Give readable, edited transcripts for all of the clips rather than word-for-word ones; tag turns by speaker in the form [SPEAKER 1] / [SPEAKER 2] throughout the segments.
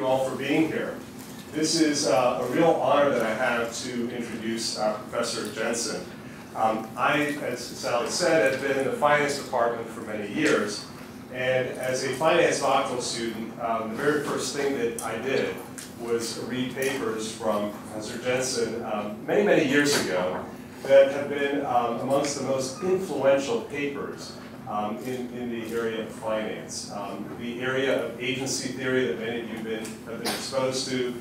[SPEAKER 1] you all for being here. This is a real honor that I have to introduce Professor Jensen. I, as Sally said, have been in the finance department for many years. And as a finance doctoral student, the very first thing that I did was read papers from Professor Jensen many, many years ago that have been amongst the most influential papers in the area of finance. The area of agency theory that many of you have been exposed to,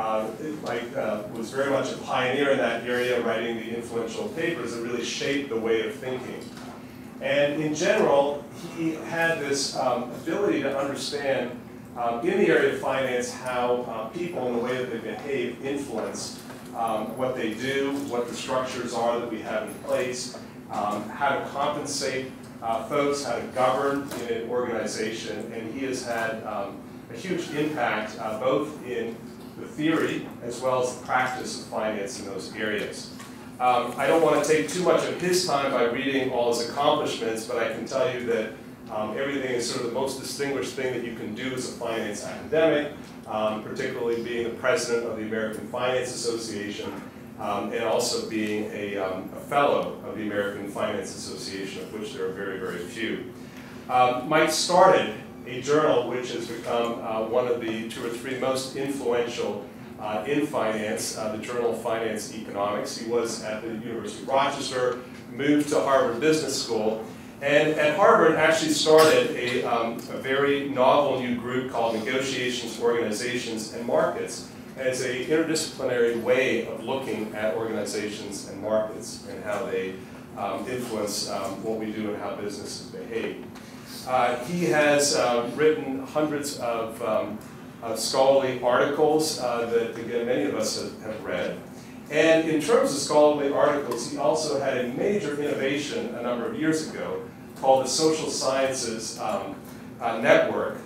[SPEAKER 1] was very much a pioneer in that area, writing the influential papers that really shaped the way of thinking. And in general, he had this ability to understand in the area of finance how people and the way that they behave influence what they do, what the structures are that we have in place, how to compensate folks, how to govern in an organization. And he has had a huge impact both in the theory as well as the practice of finance in those areas. I don't want to take too much of his time by reading all his accomplishments, but I can tell you that everything is sort of the most distinguished thing that you can do as a finance academic, particularly being the president of the American Finance Association, and also being a fellow of the American Finance Association, of which there are very, very few. Mike started a journal which has become one of the 2 or 3 most influential in finance, the Journal of Finance Economics. He was at the University of Rochester, moved to Harvard Business School, and at Harvard actually started a very novel new group called Negotiations, Organizations, and Markets as an interdisciplinary way of looking at organizations and markets and how they influence what we do and how businesses behave. He has written hundreds of scholarly articles that, again, many of us have read. And in terms of scholarly articles, he also had a major innovation a number of years ago called the Social Sciences Network.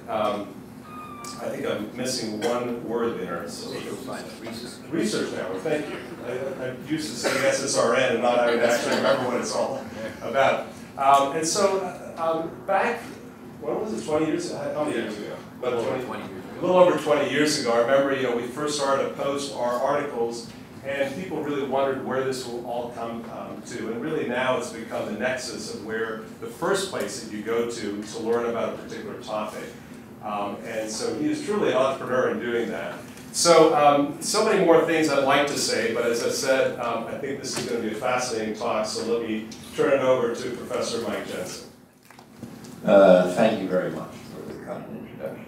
[SPEAKER 1] I think I'm missing one word there. Social Science Research Network, thank you. I used to say SSRN and not having to actually remember what it's all about. And so back, when was it, 20 years ago? How many years ago? About 20 years ago. A little over 20 years ago, I remember, we first started to post our articles, and people really wondered where this will all come to. And really now it's become the nexus of where the first place that you go to learn about a particular topic. And so he is truly an entrepreneur in doing that. So, so many more things I'd like to say, but as I said, I think this is going to be a fascinating talk, so let me turn it over to Professor Mike Jensen.
[SPEAKER 2] Thank you very much for the kind introduction.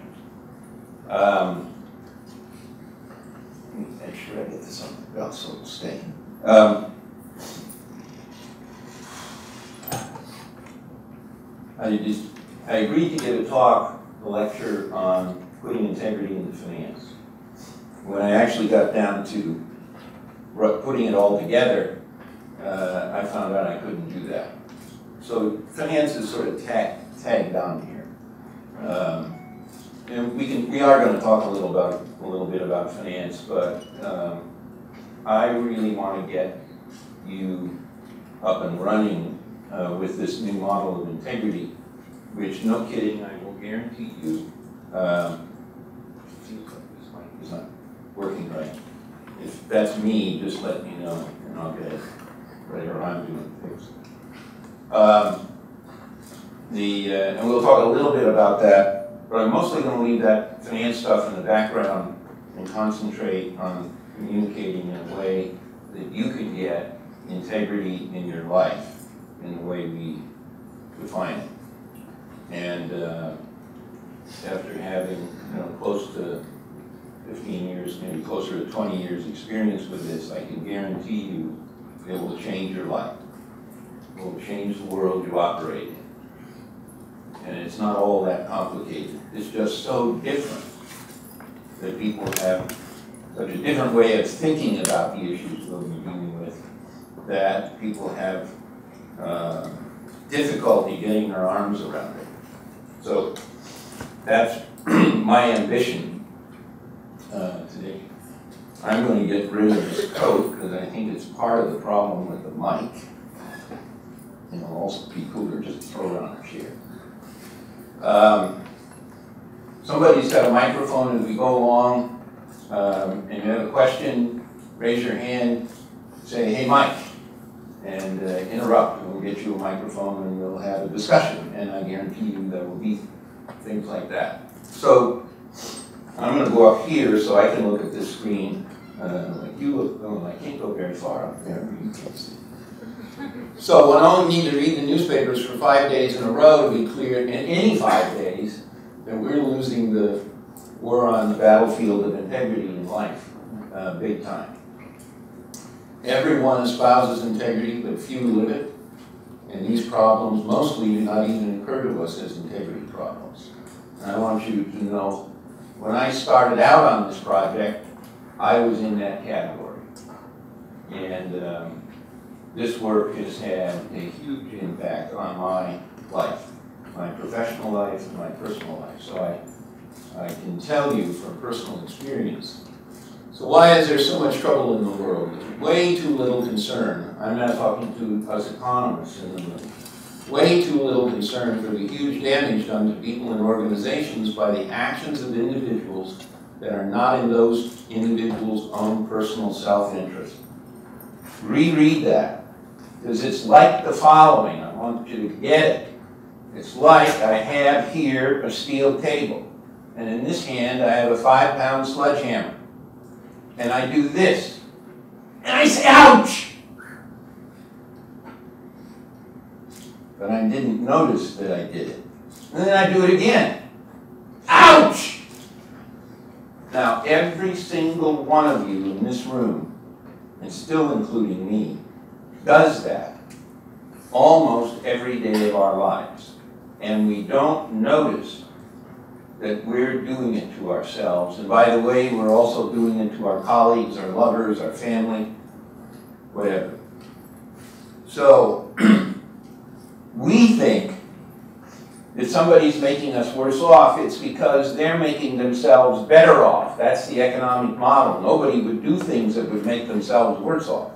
[SPEAKER 2] Let me make sure I get this on the belt so it'll stay. I agreed to give a lecture on putting integrity into finance. When I actually got down to putting it all together, I found out I couldn't do that. So finance is sort of tagged on here. And we are going to talk a little bit about finance, but I really want to get you up and running with this new model of integrity, which, no kidding, I will guarantee you, seems like this mic is not working right. If that's me, just let me know, and I'll get it whatever I'm doing fixed. And we'll talk a little bit about that, but I'm mostly going to leave that finance stuff in the background and concentrate on communicating in a way that you can get integrity in your life in the way we define it. And after having close to 15 years, maybe closer to 20 years experience with this, I can guarantee you it will change your life. It will change the world you operate in. And it's not all that complicated. It's just so different that people have such a different way of thinking about the issues we'll be dealing with that people have difficulty getting their arms around it. So that's my ambition today. I'm going to get rid of this coat because I think it's part of the problem with the mic. It'll also be cooler just to throw it on a chair. somebody's got a microphone as we go along, and you have a question, raise your hand, say, hey, Mike, and interrupt, and we'll get you a microphone and we'll have a discussion, and I guarantee you there will be things like that. So I'm going to go up here so I can look at this screen. Like you look, oh, I can't go very far up there. You can't see. So I only need to read the newspapers for 5 days in a row to be clear, in any 5 days, that we're losing the war on the battlefield of integrity in life, big time. Everyone espouses integrity, but few live it. And these problems mostly do not even occur to us as integrity problems. And I want you to know, when I started out on this project, I was in that category. And this work has had a huge impact on my life, my professional life and my personal life. So I can tell you from personal experience. So why is there so much trouble in the world? There's way too little concern. I'm not talking to us economists in the room. Way too little concern for the huge damage done to people and organizations by the actions of individuals that are not in those individuals' own personal self-interest. Reread that, because it's like the following. I want you to get it. It's like I have here a steel table, and in this hand I have a 5-pound sledgehammer. And I do this, and I say, ouch! But I didn't notice that I did it. And then I do it again. Ouch! Now, every single one of you in this room, and still including me, does that almost every day of our lives. And we don't notice that we're doing it to ourselves. And by the way, we're also doing it to our colleagues, our lovers, our family, whatever. So, we think if somebody's making us worse off, it's because they're making themselves better off. That's the economic model. Nobody would do things that would make themselves worse off.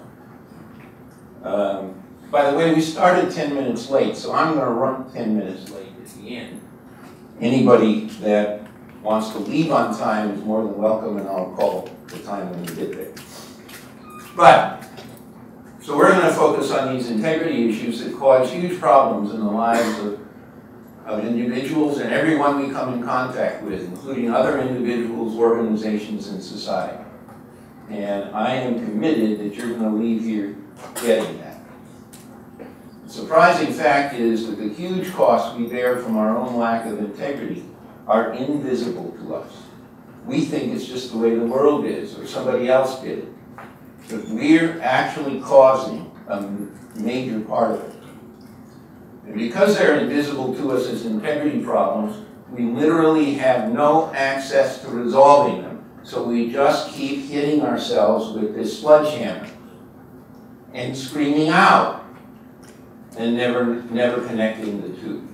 [SPEAKER 2] By the way, we started 10 minutes late, so I'm going to run 10 minutes late at the end. Anybody that wants to leave on time is more than welcome, and I'll call the time when we get there. But, so we're going to focus on these integrity issues that cause huge problems in the lives of individuals and everyone we come in contact with, including other individuals, organizations, and society. And I am committed that you're going to leave here getting that. The surprising fact is that the huge costs we bear from our own lack of integrity are invisible to us. We think it's just the way the world is, or somebody else did it. But we're actually causing a major part of it. And because they're invisible to us as integrity problems, we literally have no access to resolving them. So we just keep hitting ourselves with this sledgehammer and screaming out and never connecting the two.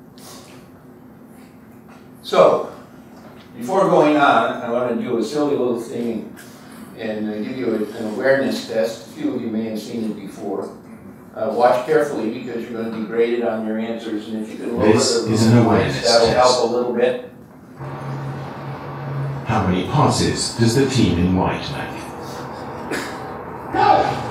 [SPEAKER 2] So, before going on, I want to do a silly little thing and give you an awareness test. A few of you may have seen it before. Watch carefully because you're going to be graded on your answers, and if you can lower the voice, that'll help a little bit.
[SPEAKER 3] How many passes does the team in white make?
[SPEAKER 2] No!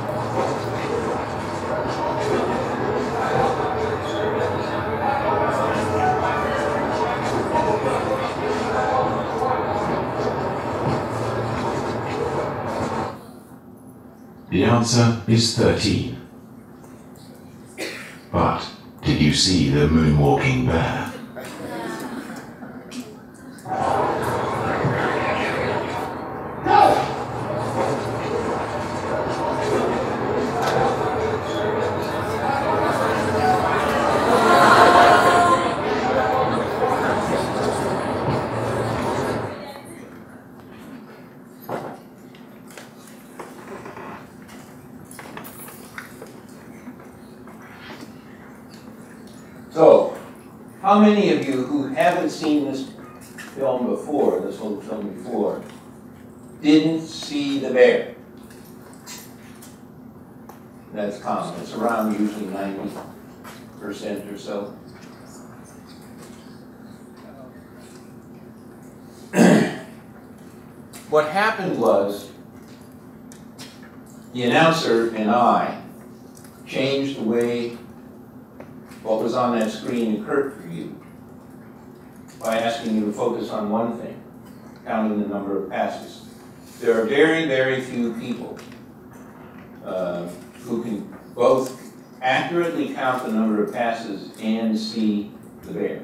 [SPEAKER 3] The answer is 13. But did you see the moonwalking bear?
[SPEAKER 2] So, how many of you who haven't seen this film before, this little film before, didn't see the bear? That's common. It's around usually 90% or so. what happened was the announcer and I changed the way what was on that screen occurred for you by asking you to focus on one thing, counting the number of passes. There are very, very few people who can both accurately count the number of passes and see the bear.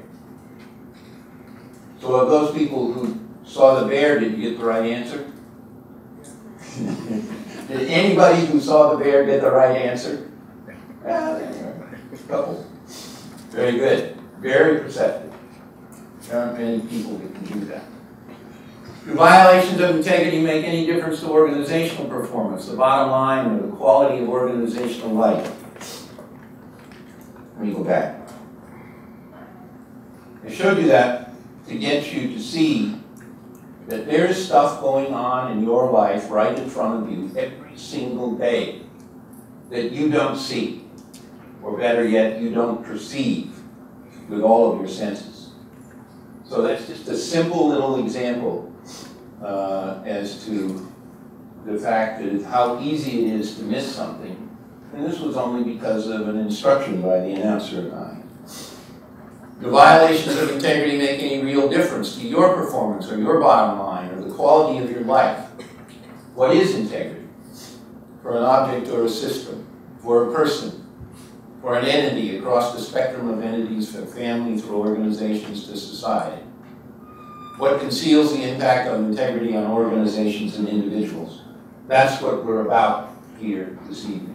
[SPEAKER 2] So of those people who saw the bear, did you get the right answer? Did anybody who saw the bear get the right answer? Yeah, there you are. A couple. Very good. Very perceptive. There aren't many people that can do that. Do violations of integrity make any difference to organizational performance, the bottom line, or the quality of organizational life? Let me go back. I showed you that to get you to see that there is stuff going on in your life right in front of you every single day that you don't see, or better yet, you don't perceive with all of your senses. So that's just a simple little example as to the fact that how easy it is to miss something. And this was only because of an instruction by the announcer and I. Do violations of integrity make any real difference to your performance or your bottom line or the quality of your life? What is integrity? For an object or a system, for a person, for an entity across the spectrum of entities, from families, for organizations to society. What conceals the impact of integrity on organizations and individuals? That's what we're about here this evening.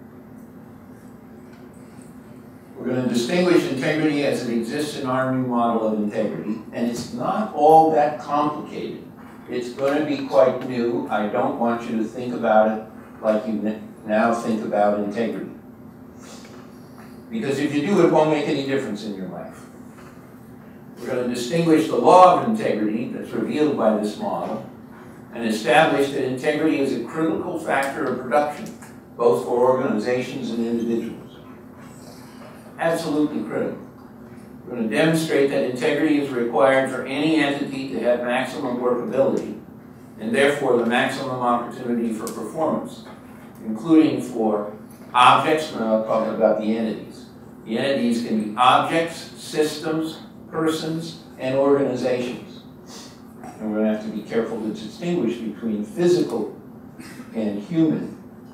[SPEAKER 2] We're going to distinguish integrity as it exists in our new model of integrity, and it's not all that complicated. It's going to be quite new. I don't want you to think about it like you now think about integrity. Because if you do, it won't make any difference in your life. We're going to distinguish the law of integrity that's revealed by this model and establish that integrity is a critical factor of production, both for organizations and individuals. Absolutely critical. We're going to demonstrate that integrity is required for any entity to have maximum workability and therefore the maximum opportunity for performance, including for objects, and I'll talk about the entities. The entities can be objects, systems, persons, and organizations. And we're going to have to be careful to distinguish between physical and human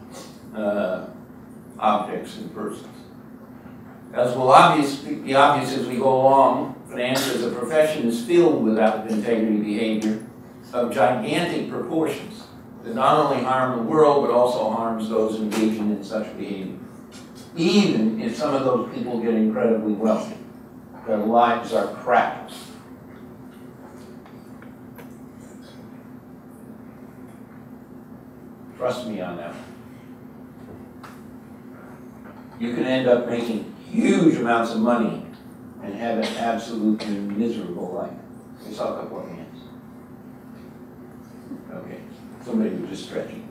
[SPEAKER 2] objects and persons. As will be obvious as we go along, finance as a profession is filled with out-of-integrity behavior of gigantic proportions that not only harm the world, but also harms those engaging in such behavior. Even if some of those people get incredibly wealthy, their lives are crapped. Trust me on that. You can end up making huge amounts of money and have an absolutely miserable life. I saw a couple of hands. Okay, somebody was just stretching.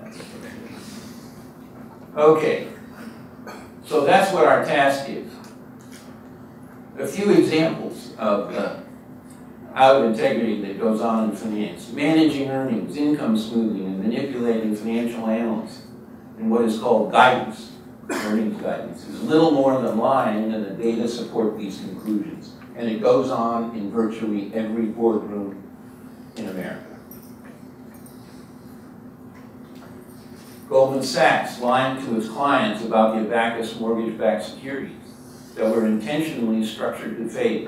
[SPEAKER 2] Okay, so that's what our task is. A few examples of out of integrity that goes on in finance. Managing earnings, income smoothing, and manipulating financial analysts in what is called guidance. Earnings guidance is little more than lying, and the data support these conclusions. And it goes on in virtually every boardroom in America. Goldman Sachs lying to its clients about the Abacus mortgage-backed securities that were intentionally structured to fail.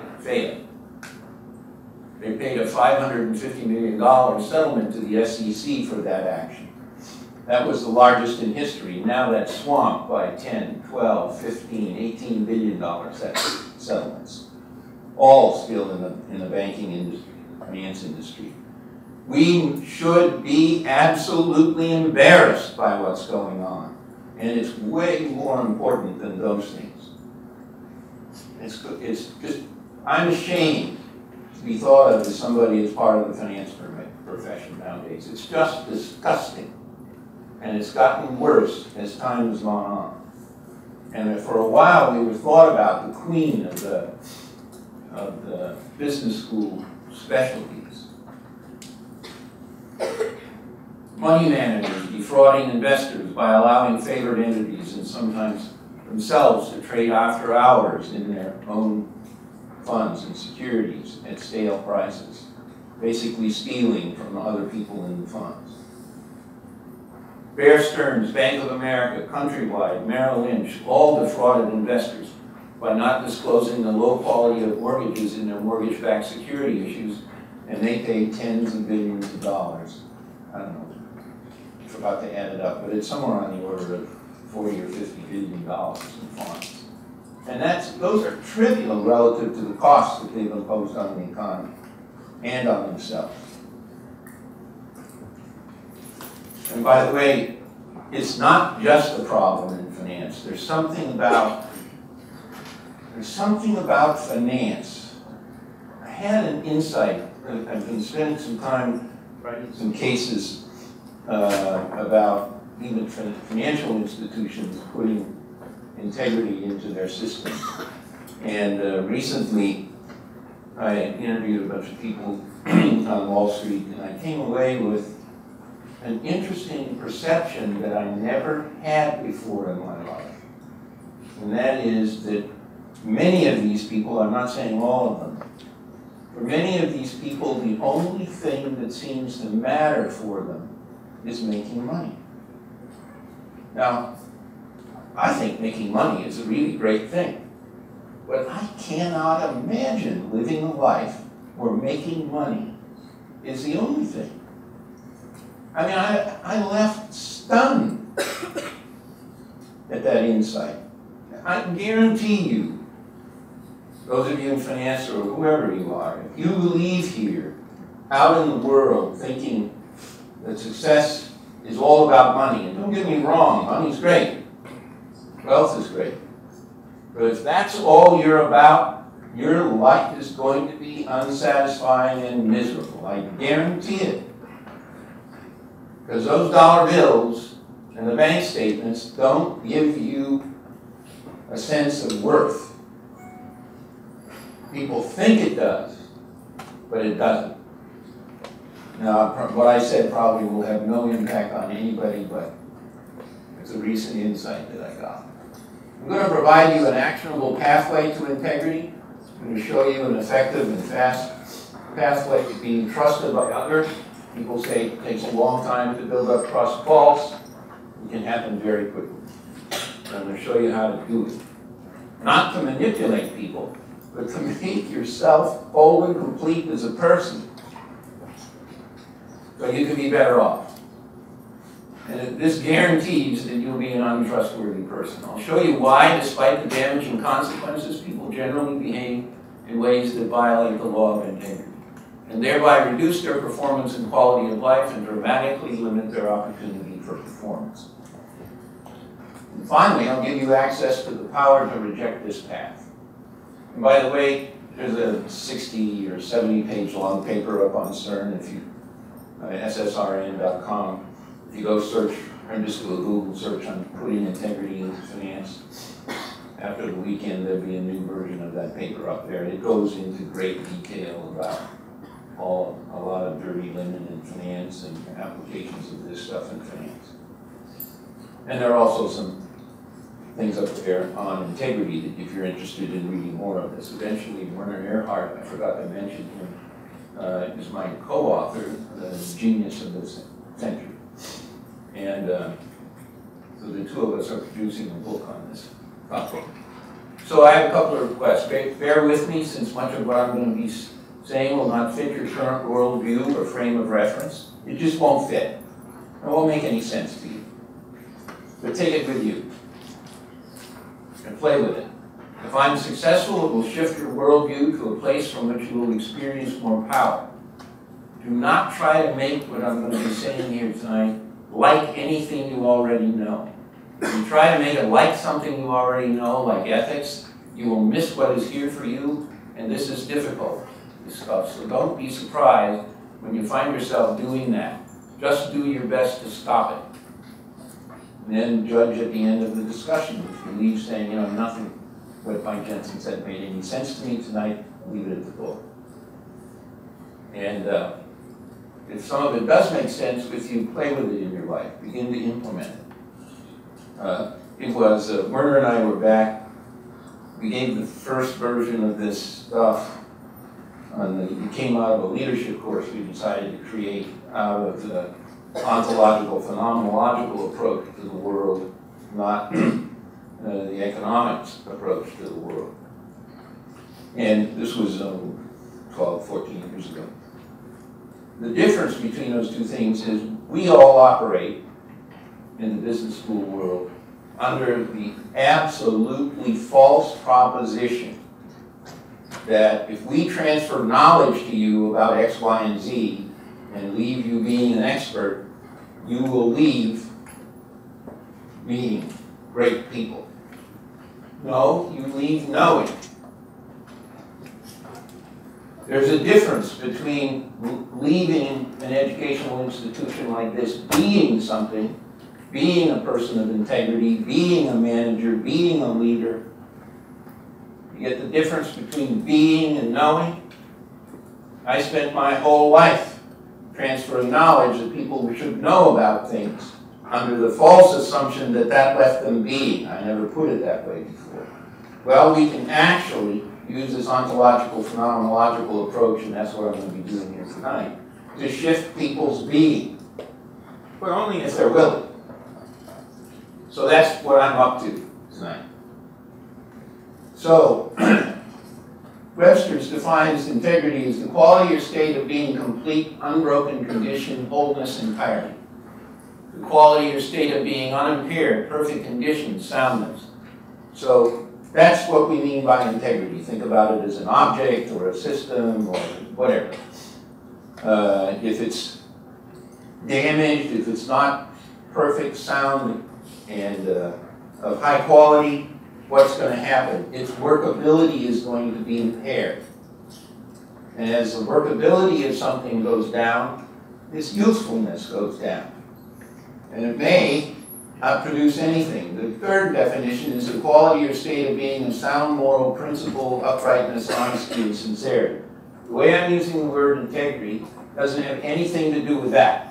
[SPEAKER 2] They paid a $550 million settlement to the SEC for that action. That was the largest in history. Now that's swamped by 10, 12, 15, $18 billion settlements. All still in the banking industry, the finance industry. We should be absolutely embarrassed by what's going on. And it's way more important than those things. It's just, I'm ashamed to be thought of as somebody as part of the finance profession nowadays. It's just disgusting. And it's gotten worse as time has gone on. And for a while we were thought about the queen of the business school specialties. money managers defrauding investors by allowing favored entities and sometimes themselves to trade after hours in their own funds and securities at stale prices, basically stealing from other people in the funds. Bear Stearns, Bank of America, Countrywide, Merrill Lynch, all defrauded investors by not disclosing the low quality of mortgages in their mortgage-backed security issues, and they paid tens of billions of dollars. I don't know, I forgot to add it up, but it's somewhere on the order of 40 or 50 billion dollars in fines. And those are trivial relative to the costs that they've imposed on the economy and on themselves. And by the way, it's not just a problem in finance. There's something about finance. I had an insight. I've been spending some time writing some cases about even financial institutions putting integrity into their systems. And recently, I interviewed a bunch of people on Wall Street, and I came away with an interesting perception that I never had before in my life. And that is that many of these people, I'm not saying all of them, for many of these people, the only thing that seems to matter for them is making money. Now, I think making money is a really great thing, but I cannot imagine living a life where making money is the only thing. I mean, I left stunned at that insight. I guarantee you, those of you in finance or whoever you are, if you leave here out in the world thinking that success is all about money, and don't get me wrong, money's great, wealth is great, but if that's all you're about, your life is going to be unsatisfying and miserable. I guarantee it. Because those dollar bills and the bank statements don't give you a sense of worth. People think it does, but it doesn't. Now, what I said probably will have no impact on anybody, but it's a recent insight that I got. I'm going to provide you an actionable pathway to integrity. I'm going to show you an effective and fast pathway to being trusted by others. People say it takes a long time to build up trust. False. It can happen very quickly. I'm going to show you how to do it. Not to manipulate people, but to make yourself whole and complete as a person so you can be better off. And this guarantees that you'll be an untrustworthy person. I'll show you why, despite the damaging consequences, people generally behave in ways that violate the law of integrity, and thereby reduce their performance and quality of life and dramatically limit their opportunity for performance. And finally, I'll give you access to the power to reject this path. And by the way, there's a 60 or 70 page long paper up on CERN, if you, ssrn.com. If you go search, or just do a Google search on putting integrity into finance, after the weekend there'll be a new version of that paper up there. It goes into great detail about a lot of dirty linen in finance and applications of this stuff in finance. And there are also some things up there on integrity that if you're interested in reading more of this. Eventually, Werner Erhard, I forgot to mention him, is my co-author, the genius of this century. And so the two of us are producing a book on this topic. So I have a couple of requests. Bear with me, since much of what I'm going to be saying will not fit your current worldview or frame of reference. It just won't fit. It won't make any sense to you. But take it with you and play with it. If I'm successful, it will shift your worldview to a place from which you will experience more power. Do not try to make what I'm going to be saying here tonight like anything you already know. If you try to make it like something you already know, like ethics, you will miss what is here for you, and this is difficult to discuss. So don't be surprised when you find yourself doing that. Just do your best to stop it. And then judge at the end of the discussion. If you leave saying, nothing what Mike Jensen said made any sense to me tonight, leave it at the door. And If some of it does make sense with you, play with it in your life. Begin to implement it. It was, Werner and I were back. We gave the first version of this stuff. It came out of a leadership course we decided to create out of the ontological, phenomenological approach to the world, not the economics approach to the world. And this was 12, 14 years ago. The difference between those two things is we all operate in the business school world under the absolutely false proposition that if we transfer knowledge to you about X, Y, and Z and leave you being an expert, you will leave being great people. No, you leave knowing. There's a difference between leaving an educational institution like this being something, being a person of integrity, being a manager, being a leader. You get the difference between being and knowing? I spent my whole life transferring knowledge that people should know about things under the false assumption that that left them being. I never put it that way before. Well, we can actually use this ontological, phenomenological approach, and that's what I'm going to be doing here tonight, to shift people's being, but only if they're willing. So that's what I'm up to tonight. So, Webster's defines integrity as the quality or state of being complete, unbroken condition, wholeness, entirety. The quality or state of being unimpaired, perfect condition, soundness. So that's what we mean by integrity. Think about it as an object or a system or whatever. If it's damaged, if it's not perfect, sound, and of high quality, what's going to happen? Its workability is going to be impaired. And as the workability of something goes down, its usefulness goes down. And it may not produce anything. The third definition is the quality or state of being of sound moral principle, uprightness, honesty, and sincerity. The way I'm using the word integrity doesn't have anything to do with that.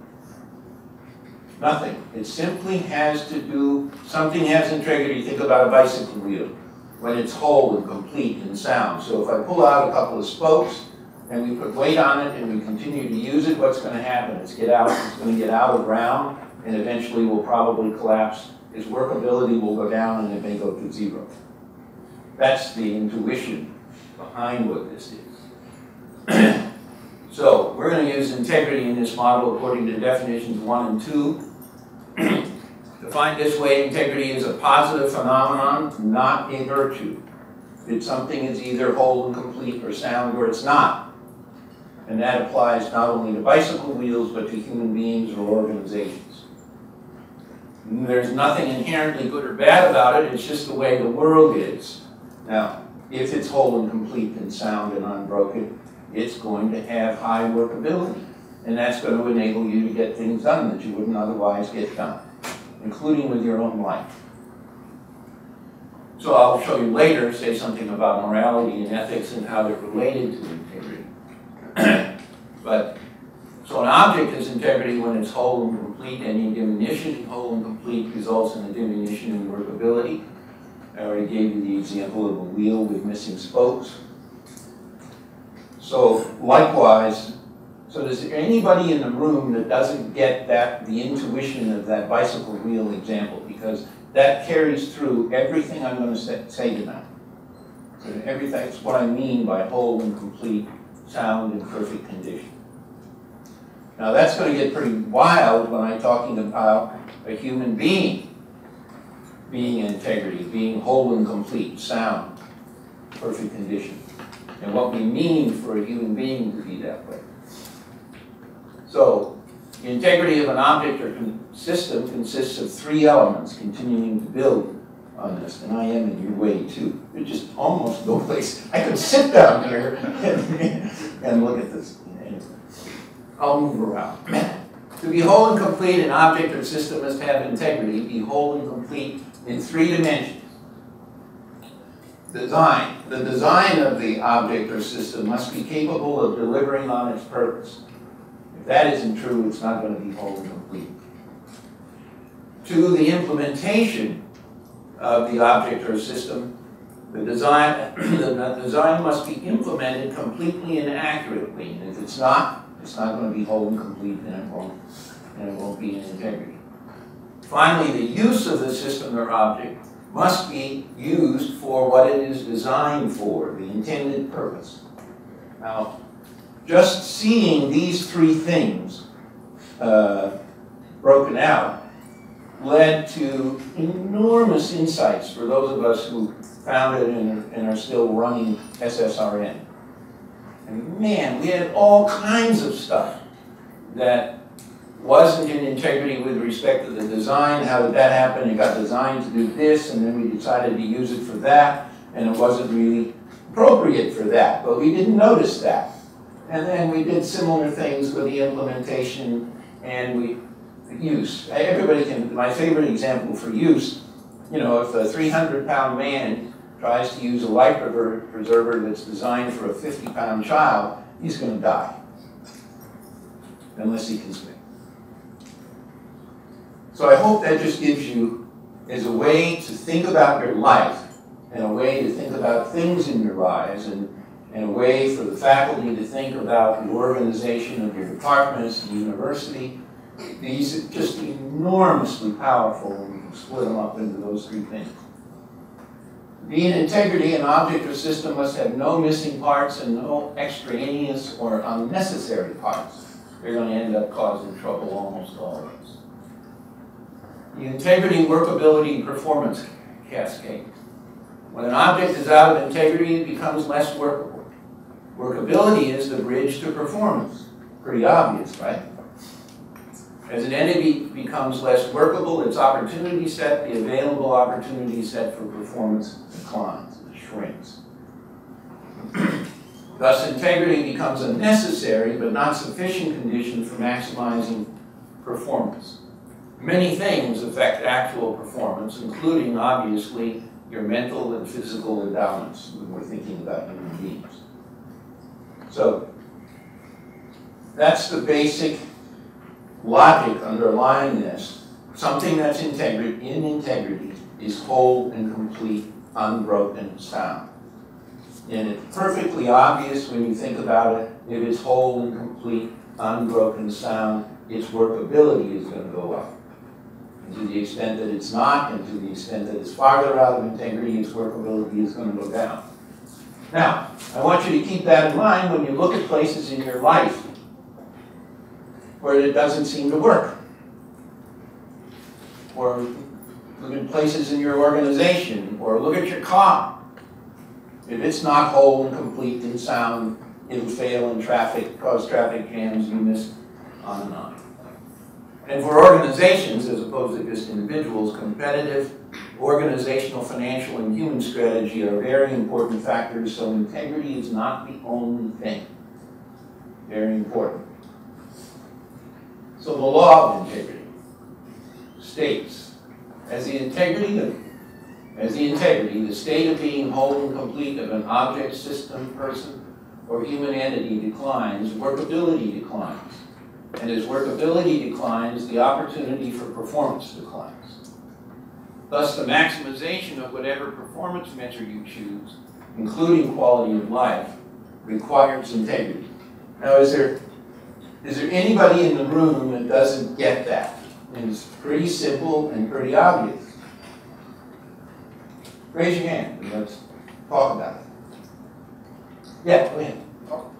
[SPEAKER 2] Nothing. It simply has to do, something has integrity. Think about a bicycle wheel when it's whole and complete and sound. So if I pull out a couple of spokes and we put weight on it and we continue to use it, what's going to happen? It's going to get out of round and eventually will probably collapse. Its workability will go down and it may go to zero. That's the intuition behind what this is. So we're going to use integrity in this model according to definitions 1 and 2. Defined this way, integrity is a positive phenomenon, not a virtue. It's something that's either whole and complete or sound or it's not. And that applies not only to bicycle wheels, but to human beings or organizations. And there's nothing inherently good or bad about it, it's just the way the world is. Now, if it's whole and complete and sound and unbroken, it's going to have high workability. And that's going to enable you to get things done that you wouldn't otherwise get done, including with your own life. So I'll show you later, say something about morality and ethics and how they're related to integrity. So an object has integrity when it's whole and complete. Any diminution in whole and complete results in a diminution in workability. I already gave you the example of a wheel with missing spokes. So likewise, so is there anybody in the room that doesn't get that, the intuition of that bicycle wheel example? Because that carries through everything I'm going to say tonight. So that's what I mean by whole and complete, sound and perfect condition. Now that's going to get pretty wild when I'm talking about a human being being integrity, being whole and complete, sound, perfect condition, and what we mean for a human being to be that way. So, the integrity of an object or system consists of 3 elements, continuing to build on this, and I am in your way too. There's just almost no place. I could sit down here and look at this. Anyway, I'll move around. To be whole and complete, an object or system must have integrity, be whole and complete in 3 dimensions. Design. The design of the object or system must be capable of delivering on its purpose. If that isn't true, it's not going to be whole and complete. To the implementation of the object or system, the design must be implemented completely and accurately. And if it's not going to be whole and complete, and it won't be in integrity. Finally, the use of the system or object must be used for what it is designed for, the intended purpose. Now, just seeing these three things broken out led to enormous insights for those of us who founded and are still running SSRN. And man, we had all kinds of stuff that wasn't in integrity with respect to the design. How did that happen? It got designed to do this, and then we decided to use it for that, and it wasn't really appropriate for that, but we didn't notice that. And then we did similar things with the implementation and use. Everybody can, my favorite example for use, you know, if a 300-pound man tries to use a life preserver that's designed for a 50-pound child, he's going to die, unless he can swim. So I hope that just gives you, as a way to think about your life, and a way to think about things in your lives, and a way for the faculty to think about the organization of your departments, the university. These are just enormously powerful when you can split them up into those three things. To be in integrity, an object or system must have no missing parts and no extraneous or unnecessary parts. They're going to end up causing trouble almost always. The integrity, workability, and performance cascade. When an object is out of integrity, it becomes less workable. Workability is the bridge to performance. Pretty obvious, right? As an entity becomes less workable, its opportunity set, the available opportunity set for performance declines, it shrinks. Thus, integrity becomes a necessary but not sufficient condition for maximizing performance. Many things affect actual performance, including, obviously, your mental and physical endowments when we're thinking about human beings. So, that's the basic logic underlying this. Something that's in integrity is whole and complete, unbroken, sound. And it's perfectly obvious when you think about it, if it's whole and complete, unbroken, sound, its workability is going to go up. And to the extent that it's not, and to the extent that it's farther out of integrity, its workability is going to go down. Now, I want you to keep that in mind when you look at places in your life where it doesn't seem to work. Or look at places in your organization, or look at your car. If it's not whole and complete and sound, it'll fail in traffic, cause traffic jams, you miss, on and on. And for organizations, as opposed to just individuals, competitive, organizational, financial, and human strategy are very important factors, so integrity is not the only thing. Very important. So the law of integrity states, as the integrity, the state of being whole and complete of an object, system, person, or human entity declines, workability declines. And as workability declines, the opportunity for performance declines. Thus, the maximization of whatever performance measure you choose, including quality of life, requires integrity. Now, is there anybody in the room that doesn't get that? And it's pretty simple and pretty obvious. Raise your hand and let's talk about it. Yeah, go ahead.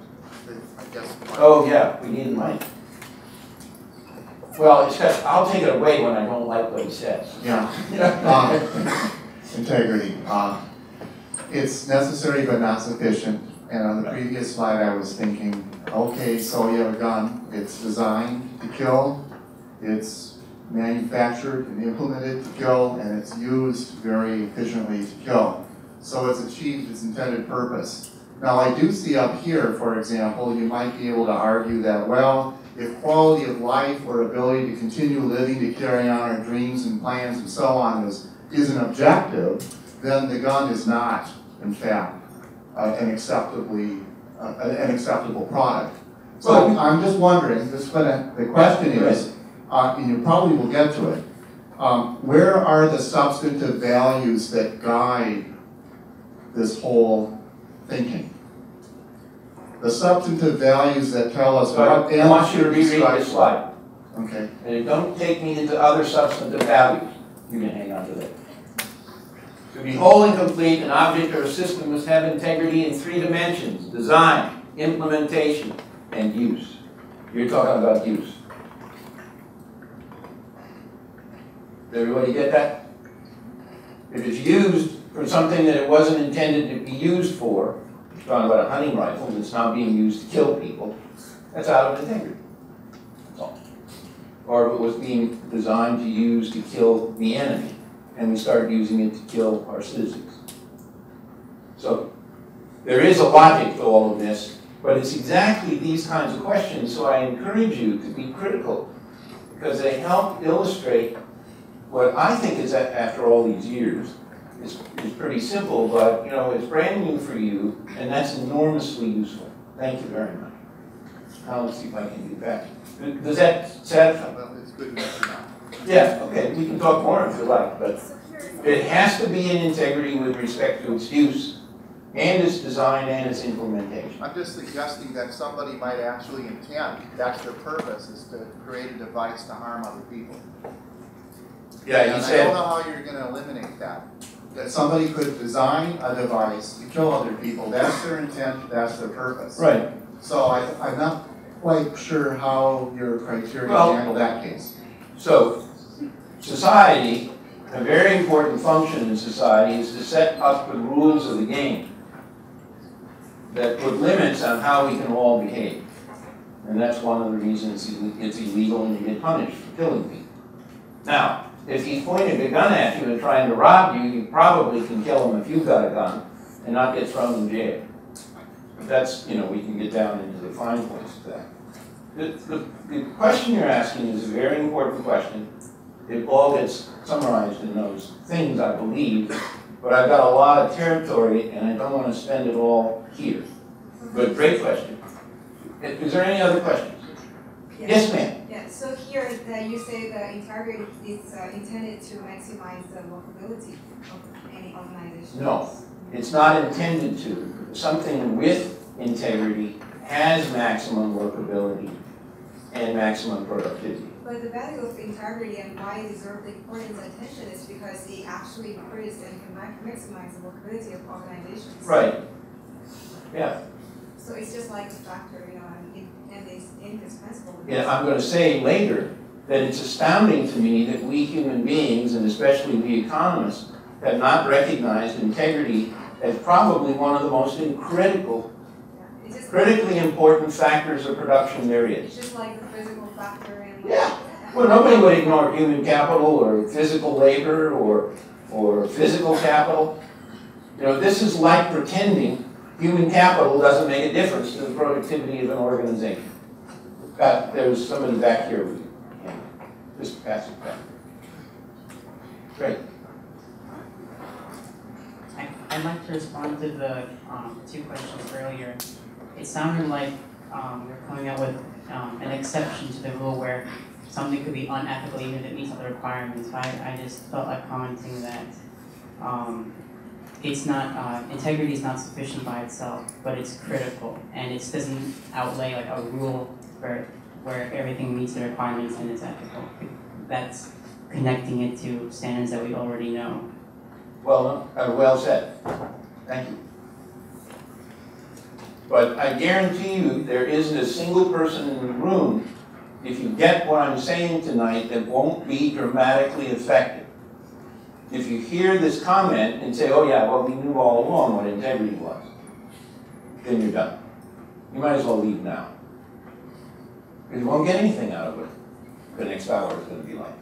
[SPEAKER 2] Oh, yeah, we need a mic. Well, except I'll take it away when I don't like what he says.
[SPEAKER 4] Yeah. Integrity. It's necessary but not sufficient. And on the previous slide, I was thinking, okay, so you have a gun. It's designed to kill. It's manufactured and implemented to kill, and it's used very efficiently to kill. So it's achieved its intended purpose. Now, I do see up here, for example, you might be able to argue that, well, if quality of life or ability to continue living, to carry on our dreams and plans and so on is an objective, then the gun is not, in fact, an acceptable product. So I'm just wondering, the question is, and you probably will get to it, where are the substantive values that guide this whole thinking? The substantive values that tell us
[SPEAKER 2] So
[SPEAKER 4] what
[SPEAKER 2] I want you to reread this slide.
[SPEAKER 4] Okay.
[SPEAKER 2] And don't take me into other substantive values. You can hang on to that. To be whole and complete, an object or a system must have integrity in 3 dimensions: design, implementation, and use. You're talking about use. Did everybody get that? If it's used for something that it wasn't intended to be used for, you're talking about a hunting rifle that's not being used to kill people, that's out of integrity. That's all. Or if it was being designed to use to kill the enemy, and we started using it to kill our citizens. So there is a logic to all of this, but it's exactly these kinds of questions, so I encourage you to be critical, because they help illustrate what I think is, after all these years, is pretty simple, but you know, it's brand new for you, and that's enormously useful. Thank you very much. Now let's see if I can get back. Does that satisfy?
[SPEAKER 4] Well, it's good enough for now.
[SPEAKER 2] Yeah, okay, we can talk more if you like, but it has to be in integrity with respect to its use, and its design, and its implementation.
[SPEAKER 5] I'm just suggesting that somebody might actually intend, that's their purpose, is to create a device to harm other people.
[SPEAKER 2] Yeah,
[SPEAKER 5] And
[SPEAKER 2] you
[SPEAKER 5] I
[SPEAKER 2] said,
[SPEAKER 5] don't know how you're going to eliminate that.
[SPEAKER 4] That somebody could design a device to kill other people. That's their intent, that's their purpose.
[SPEAKER 2] right,
[SPEAKER 4] So I'm not quite sure how your criteria
[SPEAKER 2] Well-
[SPEAKER 4] handle that case.
[SPEAKER 2] so society, a very important function in society is to set up the rules of the game that put limits on how we can all behave. And that's one of the reasons it's illegal and you get punished for killing people. Now, if he's pointing a gun at you and trying to rob you, you probably can kill him if you've got a gun and not get thrown in jail. But that's, you know, we can get down into the fine points of that. The question you're asking is a very important question. It all gets summarized in those things, I believe, but I've got a lot of territory and I don't want to spend it all here. But great question. Is there any other questions? Yes, ma'am.
[SPEAKER 6] Yeah, so here that you say the integrity is intended to maximize the workability of any organization.
[SPEAKER 2] No, it's not intended to. Something with integrity has maximum workability and maximum productivity.
[SPEAKER 6] But the value of integrity and why it deserves the importance and attention is because it actually increases and can maximize the workability of organizations.
[SPEAKER 2] Right. Yeah.
[SPEAKER 6] So it's just like a factor, you know, and it's indispensable.
[SPEAKER 2] Yeah, I'm going to say later that it's astounding to me that we human beings, and especially we economists, have not recognized integrity as probably one of the most critically important factors of production there
[SPEAKER 6] It's
[SPEAKER 2] is.
[SPEAKER 6] just like the physical factor and
[SPEAKER 2] Yeah. Well, nobody would ignore human capital or physical labor or physical capital. You know, this is like pretending human capital doesn't make a difference to the productivity of an organization. There's somebody back here with you. Yeah. Just pass it back. Great.
[SPEAKER 7] I'd like to respond to the 2 questions earlier. It sounded like we're coming up with an exception to the rule where something could be unethical even if it meets all the requirements. I just felt like commenting that it's not integrity is not sufficient by itself, but it's critical, and it doesn't outlay like a rule where everything meets the requirements and it's ethical. That's connecting it to standards that we already know.
[SPEAKER 2] Well said. Thank you. But I guarantee you there isn't a single person in the room, if you get what I'm saying tonight, that won't be dramatically effective. If you hear this comment and say, oh yeah, well we knew all along what integrity was, then you're done. You might as well leave now. Because you won't get anything out of it. The next hour is going to be like.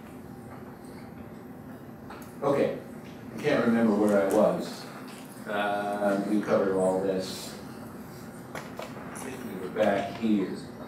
[SPEAKER 2] Okay, I can't remember where I was. We covered all this. I think we were back here.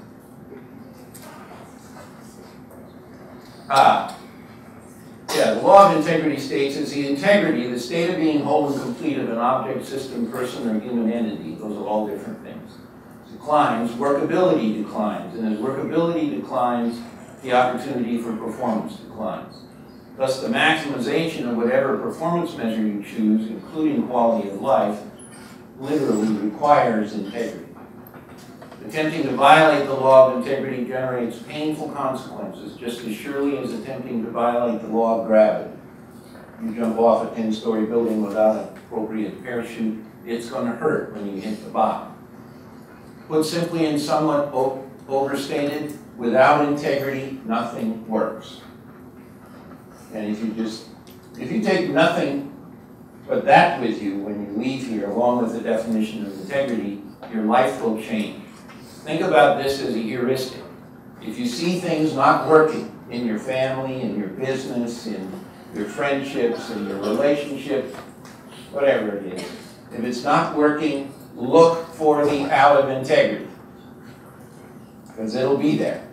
[SPEAKER 2] Yeah, the law of integrity states is the integrity, the state of being whole and complete of an object, system, person, or human entity. Those are all different things. declines, workability declines. And as workability declines, the opportunity for performance declines. Thus, the maximization of whatever performance measure you choose, including quality of life, literally requires integrity. Attempting to violate the law of integrity generates painful consequences, just as surely as attempting to violate the law of gravity. You jump off a 10-story building without an appropriate parachute, it's going to hurt when you hit the bottom. Put simply and somewhat overstated, without integrity, nothing works. And if you take nothing but that with you when you leave here, along with the definition of integrity, your life will change. Think about this as a heuristic. If you see things not working in your family, in your business, in your friendships, in your relationship, whatever it is, if it's not working, look for the out of integrity, because it'll be there.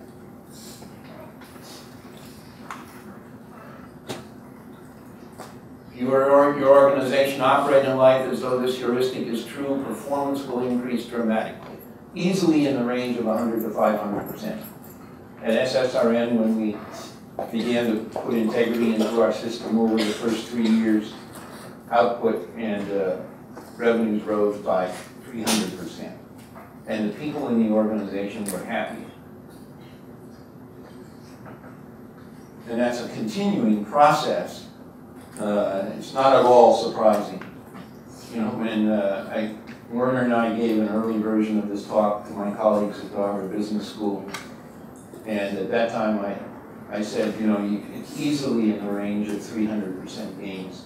[SPEAKER 2] Your organization operate in life as though this heuristic is true, performance will increase dramatically, easily in the range of 100 to 500%. At SSRN, when we began to put integrity into our system over the first 3 years, output and revenues rose by 300%. And the people in the organization were happy. And that's a continuing process. It's not at all surprising. You know, when Werner and I gave an early version of this talk to my colleagues at the Harvard Business School, and at that time I said, you know, it's easily in the range of 300% gains.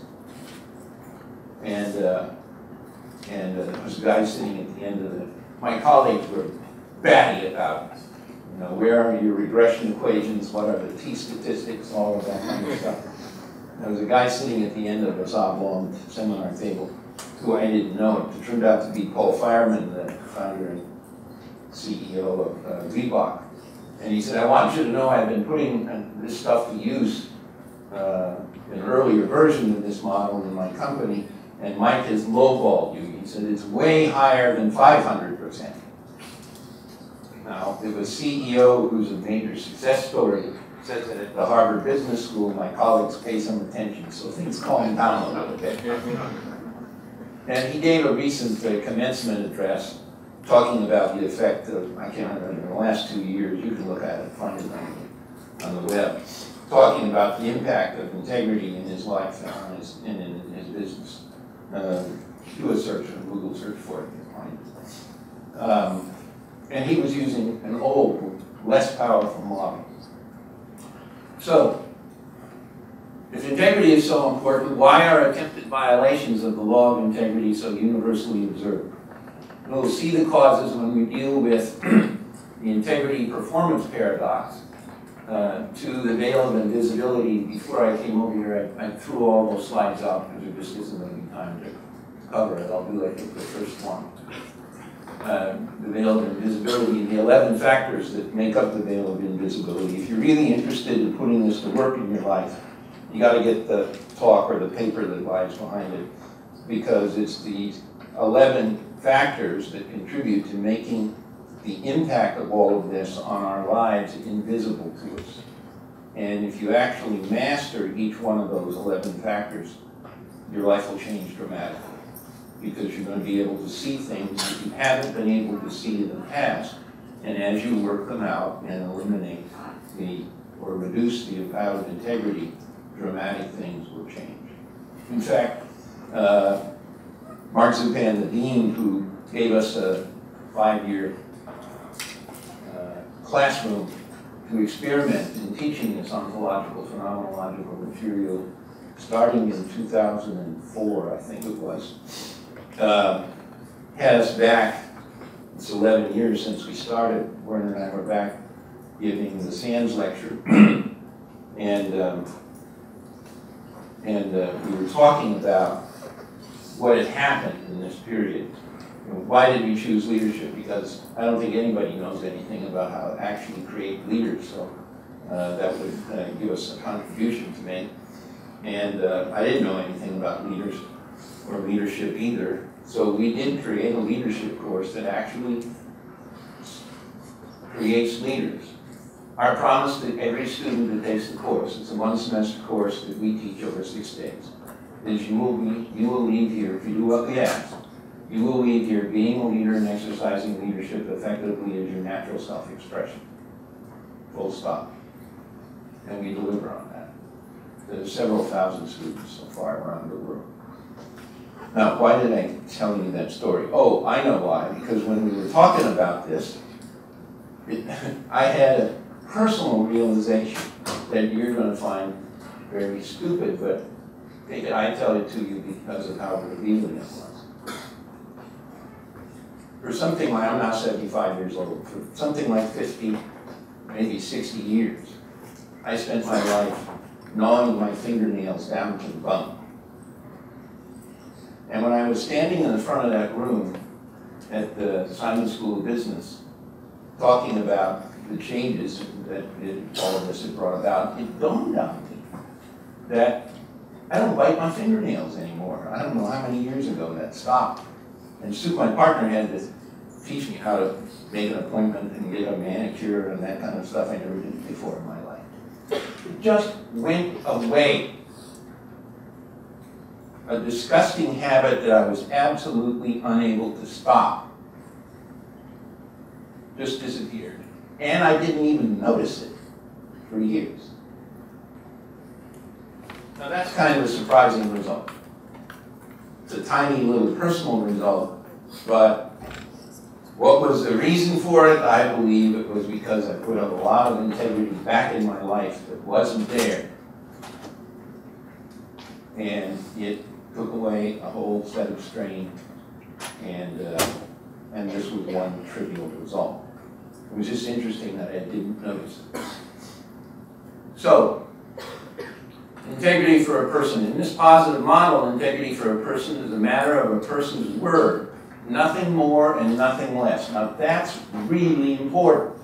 [SPEAKER 2] And there was a guy sitting at the end of it. My colleagues were batty about it. You know, where are your regression equations? What are the t-statistics? All of that kind of stuff. There was a guy sitting at the end of this oblong seminar table who I didn't know. It turned out to be Paul Fireman, the founder and CEO of Reebok. And he said, I want you to know I've been putting this stuff to use, an earlier version of this model in my company, and Mike has lowballed you. He said, it's way higher than 500%. Now, if a CEO who's a major success story says that at the Harvard Business School, my colleagues pay some attention, so things calm down a little bit. And he gave a recent commencement address talking about the effect of, I can't remember, in the last 2 years, you can look at it, find it on the web, talking about the impact of integrity in his life and in his business. Do a search, a Google search for it, you'll find it. And he was using an old, less powerful model. So, if integrity is so important, why are attempted violations of the law of integrity so universally observed? We'll see the causes when we deal with the integrity performance paradox. To the veil of invisibility, before I came over here, I threw all those slides out because there just isn't any time to cover it. I'll do, I think, the first one. The veil of invisibility, the 11 factors that make up the veil of invisibility. If you're really interested in putting this to work in your life, you got to get the talk or the paper that lies behind it, because it's these 11 factors that contribute to making the impact of all of this on our lives invisible to us. And if you actually master each one of those 11 factors, your life will change dramatically, because you're going to be able to see things that you haven't been able to see in the past. And as you work them out and eliminate or reduce the amount of integrity, dramatic things will change. In fact, Mark Zupan, the dean, who gave us a 5-year classroom to experiment in teaching this ontological, phenomenological material, starting in 2004, I think it was, has back, it's 11 years since we started, Werner and I were back giving the Sands lecture, and we were talking about what had happened in this period. Why did we choose leadership? Because I don't think anybody knows anything about how to actually create leaders, so that would give us a contribution to make. And I didn't know anything about leaders or leadership either, so we did create a leadership course that actually creates leaders. Our promise to every student that takes the course, it's a one-semester course that we teach over 6 days, is you will leave here, if you do what we ask, you will leave here being a leader and exercising leadership effectively as your natural self-expression. Full stop. And we deliver on that. There's several thousand students so far around the world. Now, why did I tell you that story? Oh, I know why. Because when we were talking about this, I had a personal realization that you're going to find very stupid, but I tell it to you because of how revealing it was. For something like, I'm now 75 years old, for something like 50, maybe 60 years, I spent my life gnawing my fingernails down to the bone. And when I was standing in the front of that room at the Simon School of Business, talking about the changes that all of this had brought about, it dawned on me that I don't bite my fingernails anymore. I don't know how many years ago that stopped. And Sue, my partner, had to teach me how to make an appointment and get a manicure and that kind of stuff I never did before in my life. It just went away. A disgusting habit that I was absolutely unable to stop just disappeared. And I didn't even notice it for years. Now that's kind of a surprising result. It's a tiny little personal result, but what was the reason for it? I believe it was because I put a lot of integrity back in my life that wasn't there. And it took away a whole set of strain, and this was one trivial result. It was just interesting that I didn't notice it. So, integrity for a person. In this positive model, integrity for a person is a matter of a person's word. Nothing more and nothing less. Now that's really important.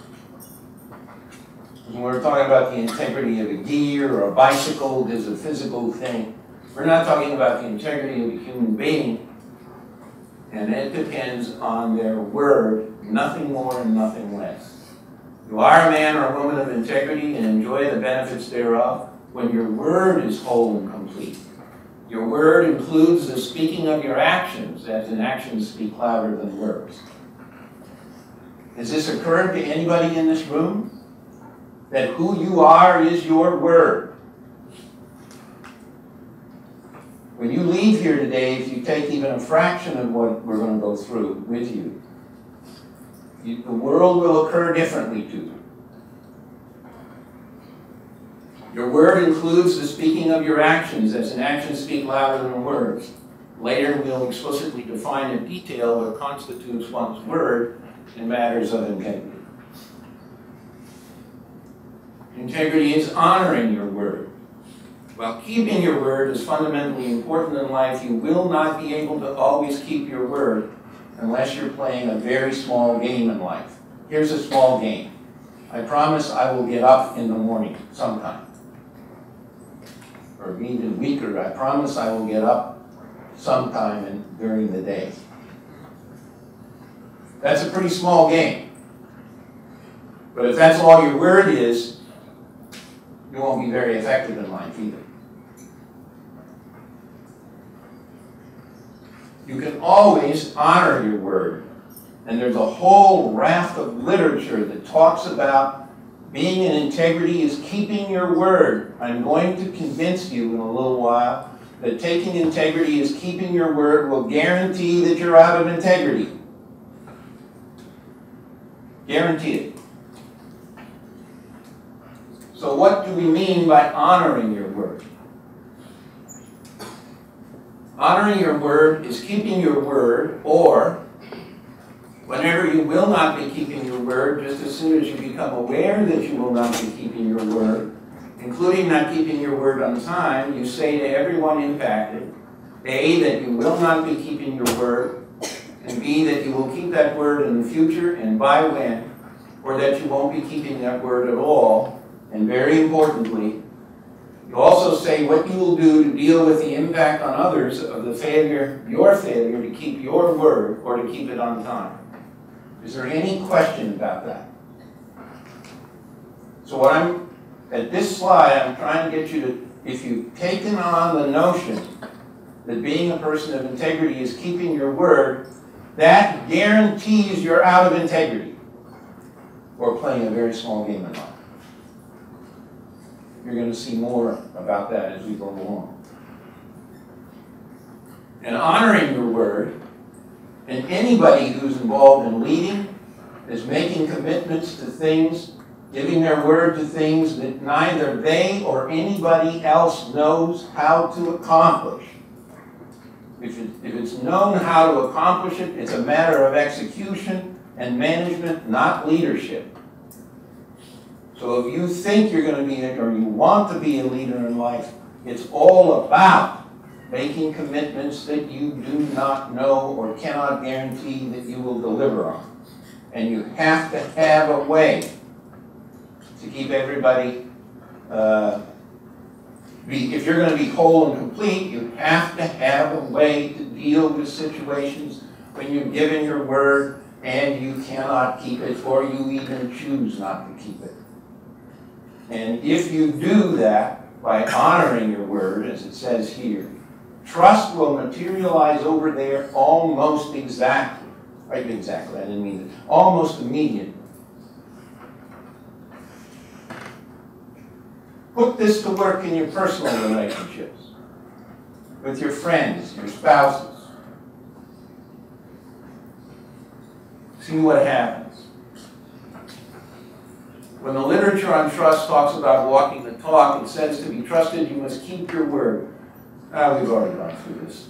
[SPEAKER 2] When we're talking about the integrity of a gear or a bicycle, there's a physical thing. We're not talking about the integrity of a human being, and it depends on their word, nothing more and nothing less. You are a man or a woman of integrity and enjoy the benefits thereof when your word is whole and complete. Your word includes the speaking of your actions, as in actions speak louder than words. Has this occurred to anybody in this room? That who you are is your word. When you leave here today, if you take even a fraction of what we're going to go through with you, the world will occur differently to you. Your word includes the speaking of your actions, as in actions speak louder than words. Later, we'll explicitly define in detail what constitutes one's word in matters of integrity. Integrity is honoring your word. While keeping your word is fundamentally important in life, you will not be able to always keep your word unless you're playing a very small game in life. Here's a small game. I promise I will get up in the morning sometime. Or even weaker, I promise I will get up sometime during the day. That's a pretty small game. But if that's all your word is, you won't be very effective in life either. You can always honor your word. And there's a whole raft of literature that talks about being in integrity is keeping your word. I'm going to convince you in a little while that taking integrity is keeping your word will guarantee that you're out of integrity. Guarantee it. So what do we mean by honoring your word? Honoring your word is keeping your word, or whenever you will not be keeping your word, just as soon as you become aware that you will not be keeping your word, including not keeping your word on time, you say to everyone impacted, A, that you will not be keeping your word, and B, that you will keep that word in the future and by when, or that you won't be keeping that word at all, and very importantly, you also say what you will do to deal with the impact on others of the failure, your failure to keep your word or to keep it on time. Is there any question about that? So at this slide, I'm trying to get you to, if you've taken on the notion that being a person of integrity is keeping your word, that guarantees you're out of integrity or playing a very small game in life. You're going to see more about that as we go along. And honoring your word, and anybody who's involved in leading is making commitments to things, giving their word to things that neither they or anybody else knows how to accomplish. If it's known how to accomplish it, it's a matter of execution and management, not leadership. So if you think you're going to be or you want to be a leader in life, it's all about making commitments that you do not know or cannot guarantee that you will deliver on. And you have to have a way to keep everybody, if you're going to be whole and complete, you have to have a way to deal with situations when you've given your word and you cannot keep it, or you even choose not to keep it. And if you do that by honoring your word, as it says here, trust will materialize over there almost exactly. Right, exactly, I didn't mean it. Almost immediately. Put this to work in your personal relationships, with your friends, your spouses. See what happens. When the literature on trust talks about walking the talk, it says to be trusted, you must keep your word. We've already gone through this.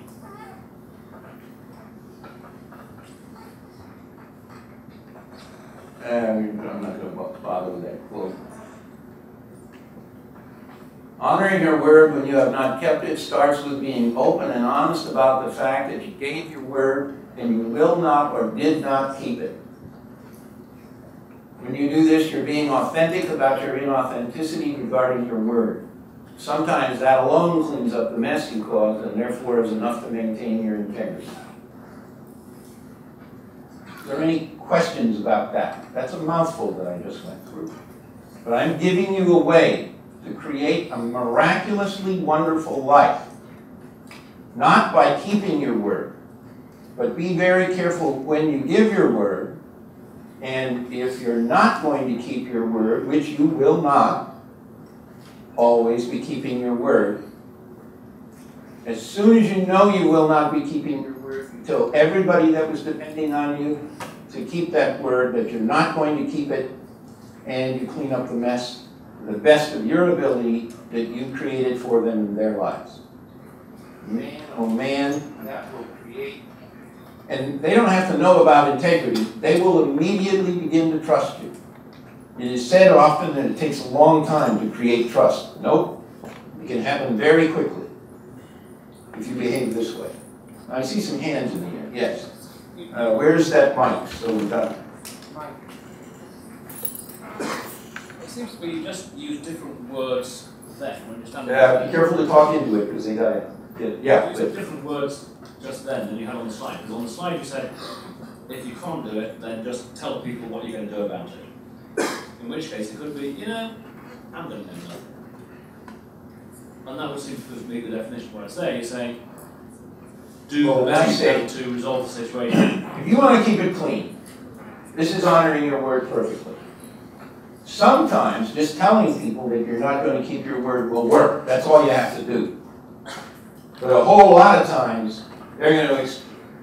[SPEAKER 2] I'm not going to bother with that quote. Honoring your word when you have not kept it starts with being open and honest about the fact that you gave your word and you will not or did not keep it. When you do this, you're being authentic about your inauthenticity regarding your word. Sometimes that alone cleans up the mess you caused and therefore is enough to maintain your integrity. Are there any questions about that? That's a mouthful that I just went through. But I'm giving you a way to create a miraculously wonderful life. Not by keeping your word, but be very careful when you give your word. And if you're not going to keep your word, which you will not always be keeping your word, as soon as you know you will not be keeping your word, you tell everybody that was depending on you to keep that word, that you're not going to keep it, and you clean up the mess to the best of your ability that you created for them in their lives. Man, oh man, that will create. And they don't have to know about integrity. They will immediately begin to trust you. It is said often that it takes a long time to create trust. Nope. It can happen very quickly if you behave this way. I see some hands in the air. Yes. Where's that mic? So we've got
[SPEAKER 8] Mike. It seems to be you just use different words then when you're standing there.
[SPEAKER 2] be careful to talk into it because they got it. Yeah.
[SPEAKER 8] You use different words just then than you had on the slide. Because on the slide you said, if you can't do it, then just tell people what you're going to do about it. In which case it could be, you know, I'm going to do nothing. And that would seem to be the definition of what I say. You're saying, do the best you can to resolve the situation.
[SPEAKER 2] If you want to keep it clean, this is honoring your word perfectly. Sometimes just telling people that you're not going to keep your word will work. That's all you have to do. But a whole lot of times, they're going to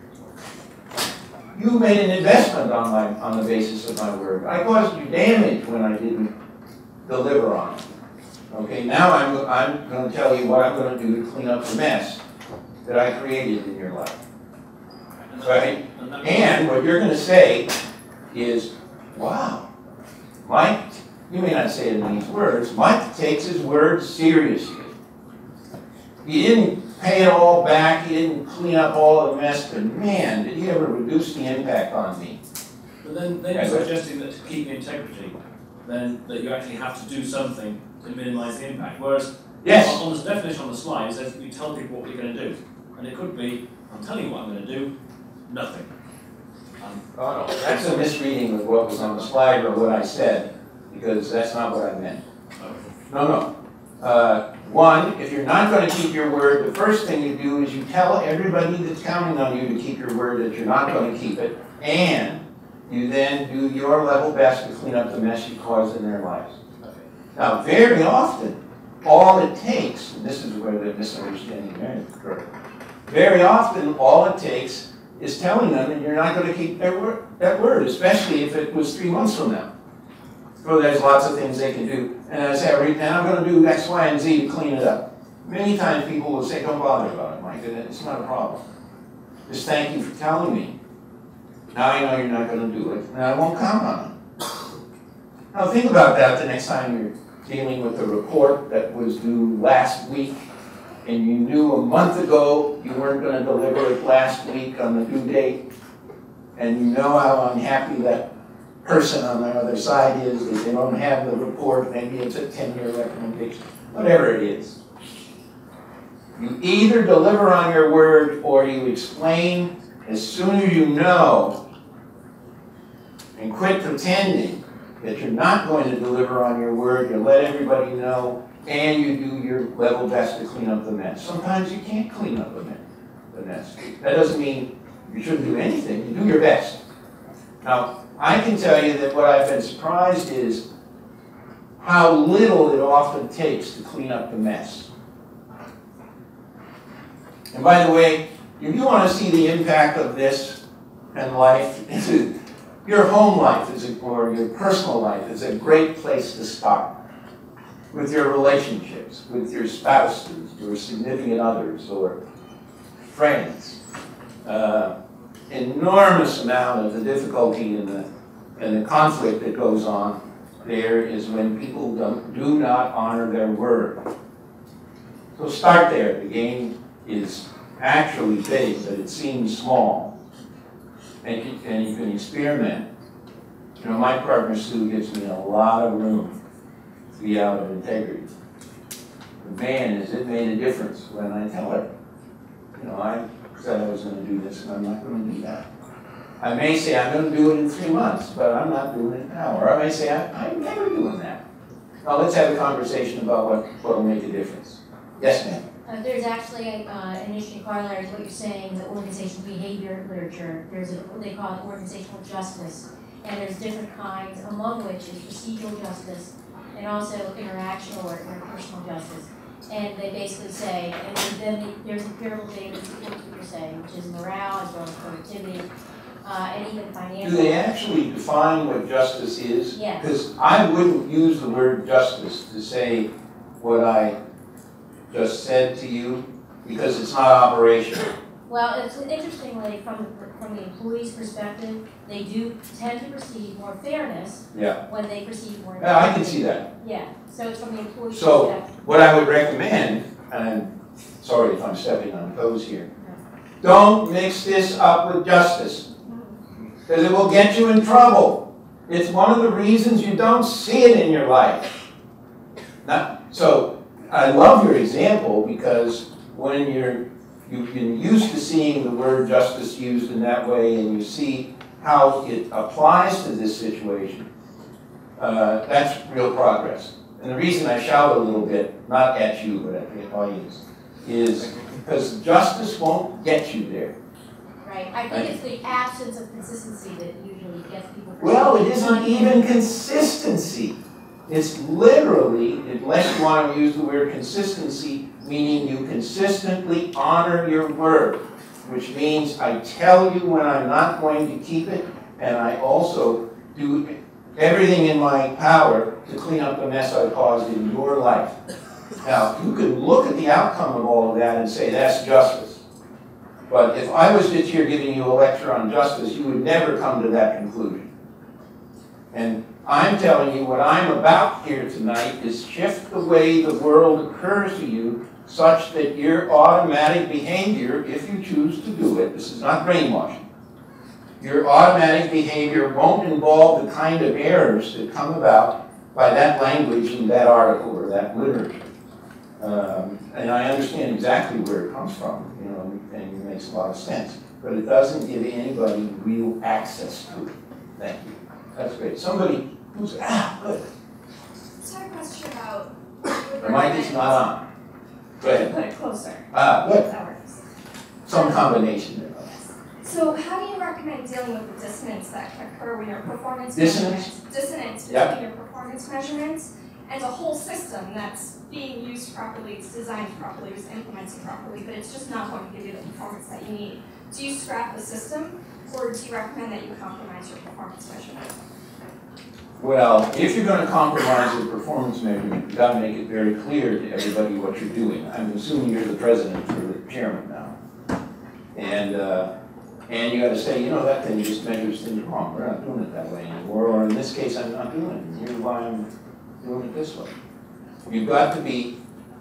[SPEAKER 2] you made an investment on the basis of my word. I caused you damage when I didn't deliver on it. Okay, now I'm going to tell you what I'm going to do to clean up the mess that I created in your life. Right? And what you're going to say is, wow, Mike, you may not say it in these words, Mike takes his words seriously. He didn't pay it all back, he didn't clean up all of the mess, but man, did he ever reduce the impact on me.
[SPEAKER 8] But then you're suggesting that to keep integrity, then that you actually have to do something to minimize the impact. Whereas
[SPEAKER 2] yes.
[SPEAKER 8] on the definition on the slide, it says you tell people what you're going to do. And it could be, I'm telling you what I'm going to do, nothing.
[SPEAKER 2] Oh no, that's a misreading of what was on the slide or what I said. because that's not what I meant. No. One, if you're not going to keep your word, the first thing you do is you tell everybody that's counting on you to keep your word that you're not going to keep it, and you then do your level best to clean up the mess you caused in their lives. Now, very often, all it takes, and this is where the misunderstanding occurs, very often all it takes is telling them that you're not going to keep that word, especially if it was 3 months from now. So there's lots of things they can do. And I say, and I'm going to do X, Y, and Z to clean it up. Many times people will say, don't bother about it, Mike. It's not a problem. Just thank you for telling me. Now I know you're not going to do it, and I won't count on it. Now think about that the next time you're dealing with a report that was due last week, and you knew a month ago you weren't going to deliver it last week on the due date, and you know how unhappy that person on the other side is that they don't have the report, maybe it's a 10-year recommendation, whatever it is. You either deliver on your word or you explain as soon as you know and quit pretending that you're not going to deliver on your word, you let everybody know, and you do your level best to clean up the mess. Sometimes you can't clean up the mess. That doesn't mean you shouldn't do anything, you do your best. Now, I can tell you that what I've been surprised is how little it often takes to clean up the mess. And by the way, if you want to see the impact of this in life, your home life or your personal life is a great place to start. With your relationships, with your spouses, your significant others, or friends. Enormous amount of the difficulty and the conflict that goes on there is when people do not honor their word. So start there. The game is actually big, but it seems small. And you can experiment. You know, my partner Sue gives me a lot of room to be out of integrity. But man, has it made a difference when I tell her. You know, I said I was going to do this, and I'm not going to do that. I may say I'm going to do it in 3 months, but I'm not doing it now. Or I may say I'm never doing that. Now let's have a conversation about what will make a difference. Yes, ma'am.
[SPEAKER 9] There's actually an interesting corollary to what you're saying, the organizational behavior literature. There's what they call organizational justice, and there's different kinds, among which is procedural justice and also interactional or interpersonal justice. And they basically say, and then there's empirical data that supports what you're saying, which is morale as well as productivity, and even financial.
[SPEAKER 2] Do they actually define what justice is?
[SPEAKER 9] Yes.
[SPEAKER 2] Because I wouldn't use the word justice to say what I just said to you, because it's not operational.
[SPEAKER 9] Well, it's interestingly, from the employee's perspective, they do tend to perceive more fairness when they perceive more.
[SPEAKER 2] Yeah, I can see that.
[SPEAKER 9] Yeah, so it's from the employee's
[SPEAKER 2] So
[SPEAKER 9] perspective.
[SPEAKER 2] what I would recommend, and I'm sorry if I'm stepping on toes here, don't mix this up with justice, because it will get you in trouble. It's one of the reasons you don't see it in your life. So I love your example, because when you've been used to seeing the word justice used in that way, and you see how it applies to this situation, that's real progress. And the reason I shout a little bit, not at you, but at the audience, is because justice won't get you there.
[SPEAKER 9] Right. I think it's the absence of consistency that usually gets people.
[SPEAKER 2] Well, it isn't even consistency. It's literally, unless you want to use the word consistency, meaning you consistently honor your word, which means I tell you when I'm not going to keep it, and I also do everything in my power to clean up the mess I caused in your life. Now, you can look at the outcome of all of that and say that's justice. But if I was just here giving you a lecture on justice, you would never come to that conclusion. And I'm telling you what I'm about here tonight is shift the way the world occurs to you such that your automatic behavior, if you choose to do it, this is not brainwashing, your automatic behavior won't involve the kind of errors that come about by that language in that article or that literature. And I understand exactly where it comes from, you know, and it makes a lot of sense. But it doesn't give anybody real access to it. Thank you. That's great. Somebody who's, good.
[SPEAKER 10] question about.
[SPEAKER 2] The mic is not on. Go ahead.
[SPEAKER 10] Put it closer.
[SPEAKER 2] Good.
[SPEAKER 10] That works.
[SPEAKER 2] Some combination there.
[SPEAKER 10] So how do you recommend dealing with the dissonance that can occur when your performance
[SPEAKER 2] Dissonance?
[SPEAKER 10] measurements, dissonance
[SPEAKER 2] Yep.
[SPEAKER 10] between your performance measurements and a whole system that's being used properly, it's designed properly, it's implemented properly, but it's just not going to give you the performance that you need? Do you scrap the system, or do you recommend that you compromise your performance measurement?
[SPEAKER 2] Well, if you're going to compromise your performance measurement, you've got to make it very clear to everybody what you're doing. I'm assuming you're the president or the chairman now. And you got to say, you know, that thing just measures things wrong. We're not doing it that way anymore. Or in this case, I'm not doing it. Here's why I'm doing it this way. You've got to be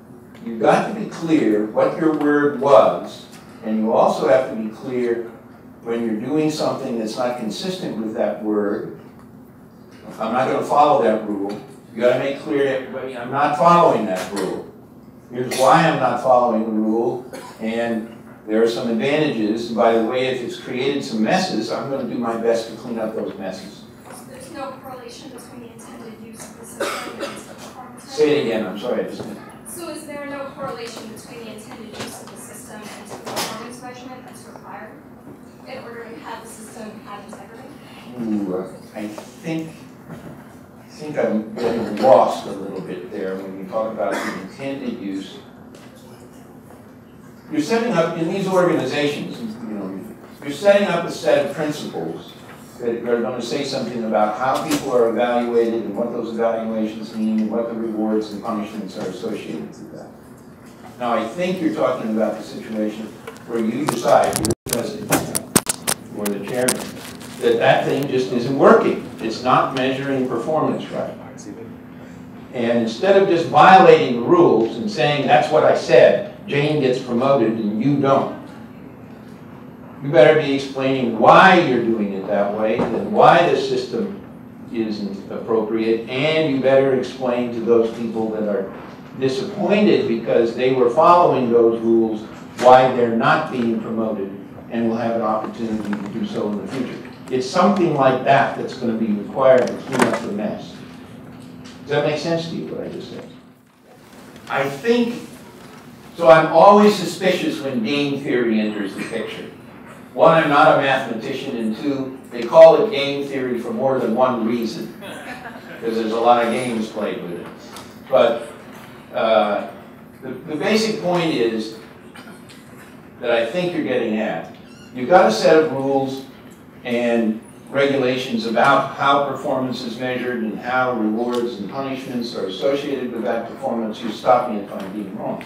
[SPEAKER 2] clear what your word was, and you also have to be clear when you're doing something that's not consistent with that word. I'm not going to follow that rule. You got to make clear to everybody, I'm not following that rule. Here's why I'm not following the rule, and there are some advantages. And by the way, if it's created some messes, I'm going to do my best to clean up those messes.
[SPEAKER 10] There's no correlation between the intended use of the system and the performance.
[SPEAKER 2] Say it again. I'm sorry, I just didn't.
[SPEAKER 10] So is there no correlation between the intended use of the system and the performance measurement that's required in order to have the system have integrity?
[SPEAKER 2] Ooh, I think I'm getting lost a little bit there when you talk about the intended use. You're setting up, in these organizations, you know, you're setting up a set of principles that are going to say something about how people are evaluated and what those evaluations mean and what the rewards and punishments are associated with that. Now, I think you're talking about the situation where you decide, you're the president or the chairman, that thing just isn't working. It's not measuring performance right. And instead of just violating the rules and saying, that's what I said, Jane gets promoted and you don't, you better be explaining why you're doing it that way and why the system isn't appropriate, and you better explain to those people that are disappointed because they were following those rules why they're not being promoted and will have an opportunity to do so in the future. It's something like that that's going to be required to clean up the mess. Does that make sense to you, what I just said? I think, so I'm always suspicious when game theory enters the picture. One, I'm not a mathematician, and two, they call it game theory for more than one reason, because there's a lot of games played with it. But the basic point is that I think you're getting at. You've got a set of rules and regulations about how performance is measured and how rewards and punishments are associated with that performance. You stop me if I'm being wrong.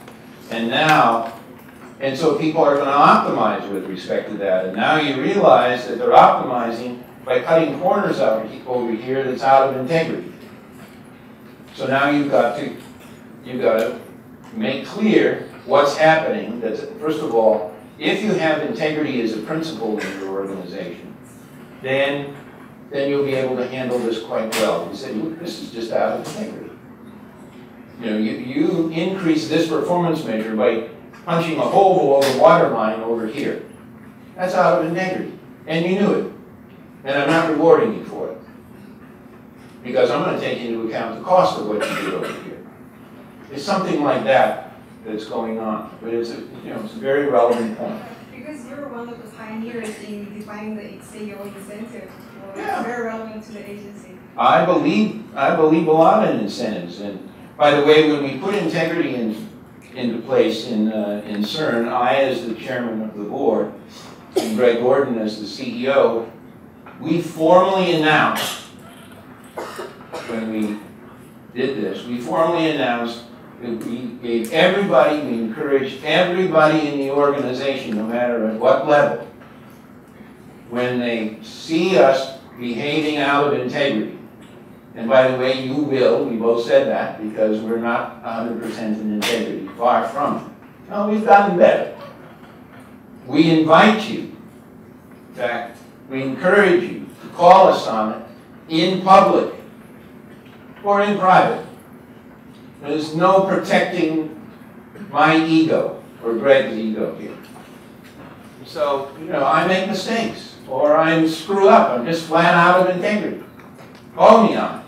[SPEAKER 2] And so people are going to optimize with respect to that. And now you realize that they're optimizing by cutting corners out over here that's out of integrity. So now you've got to make clear what's happening. That, first of all, if you have integrity as a principle in your organization, then you'll be able to handle this quite well. You say, look, this is just out of integrity. You know, you increase this performance measure by punching a hole below the water line over here. That's out of integrity. And you knew it. And I'm not rewarding you for it. Because I'm going to take into account the cost of what you did over here. It's something like that that's going on. But it's a very relevant point.
[SPEAKER 6] Because you're one of the pioneers in defining the CEO incentive. Well,
[SPEAKER 2] Yeah.
[SPEAKER 6] It's very relevant to the agency.
[SPEAKER 2] I believe a lot in incentives. And by the way, when we put integrity into place in CERN, I, as the chairman of the board, and Greg Gordon as the CEO, we formally announced, when we did this, we formally announced that we gave everybody, we encouraged everybody in the organization, no matter at what level, when they see us behaving out of integrity. And by the way, you will, we both said that, because we're not 100% in integrity, far from it. No, we've gotten better. We invite you, in fact, we encourage you to call us on it in public or in private. There's no protecting my ego or Greg's ego here. So, I make mistakes, or I screw up, I'm just flat out of integrity. Call me on it.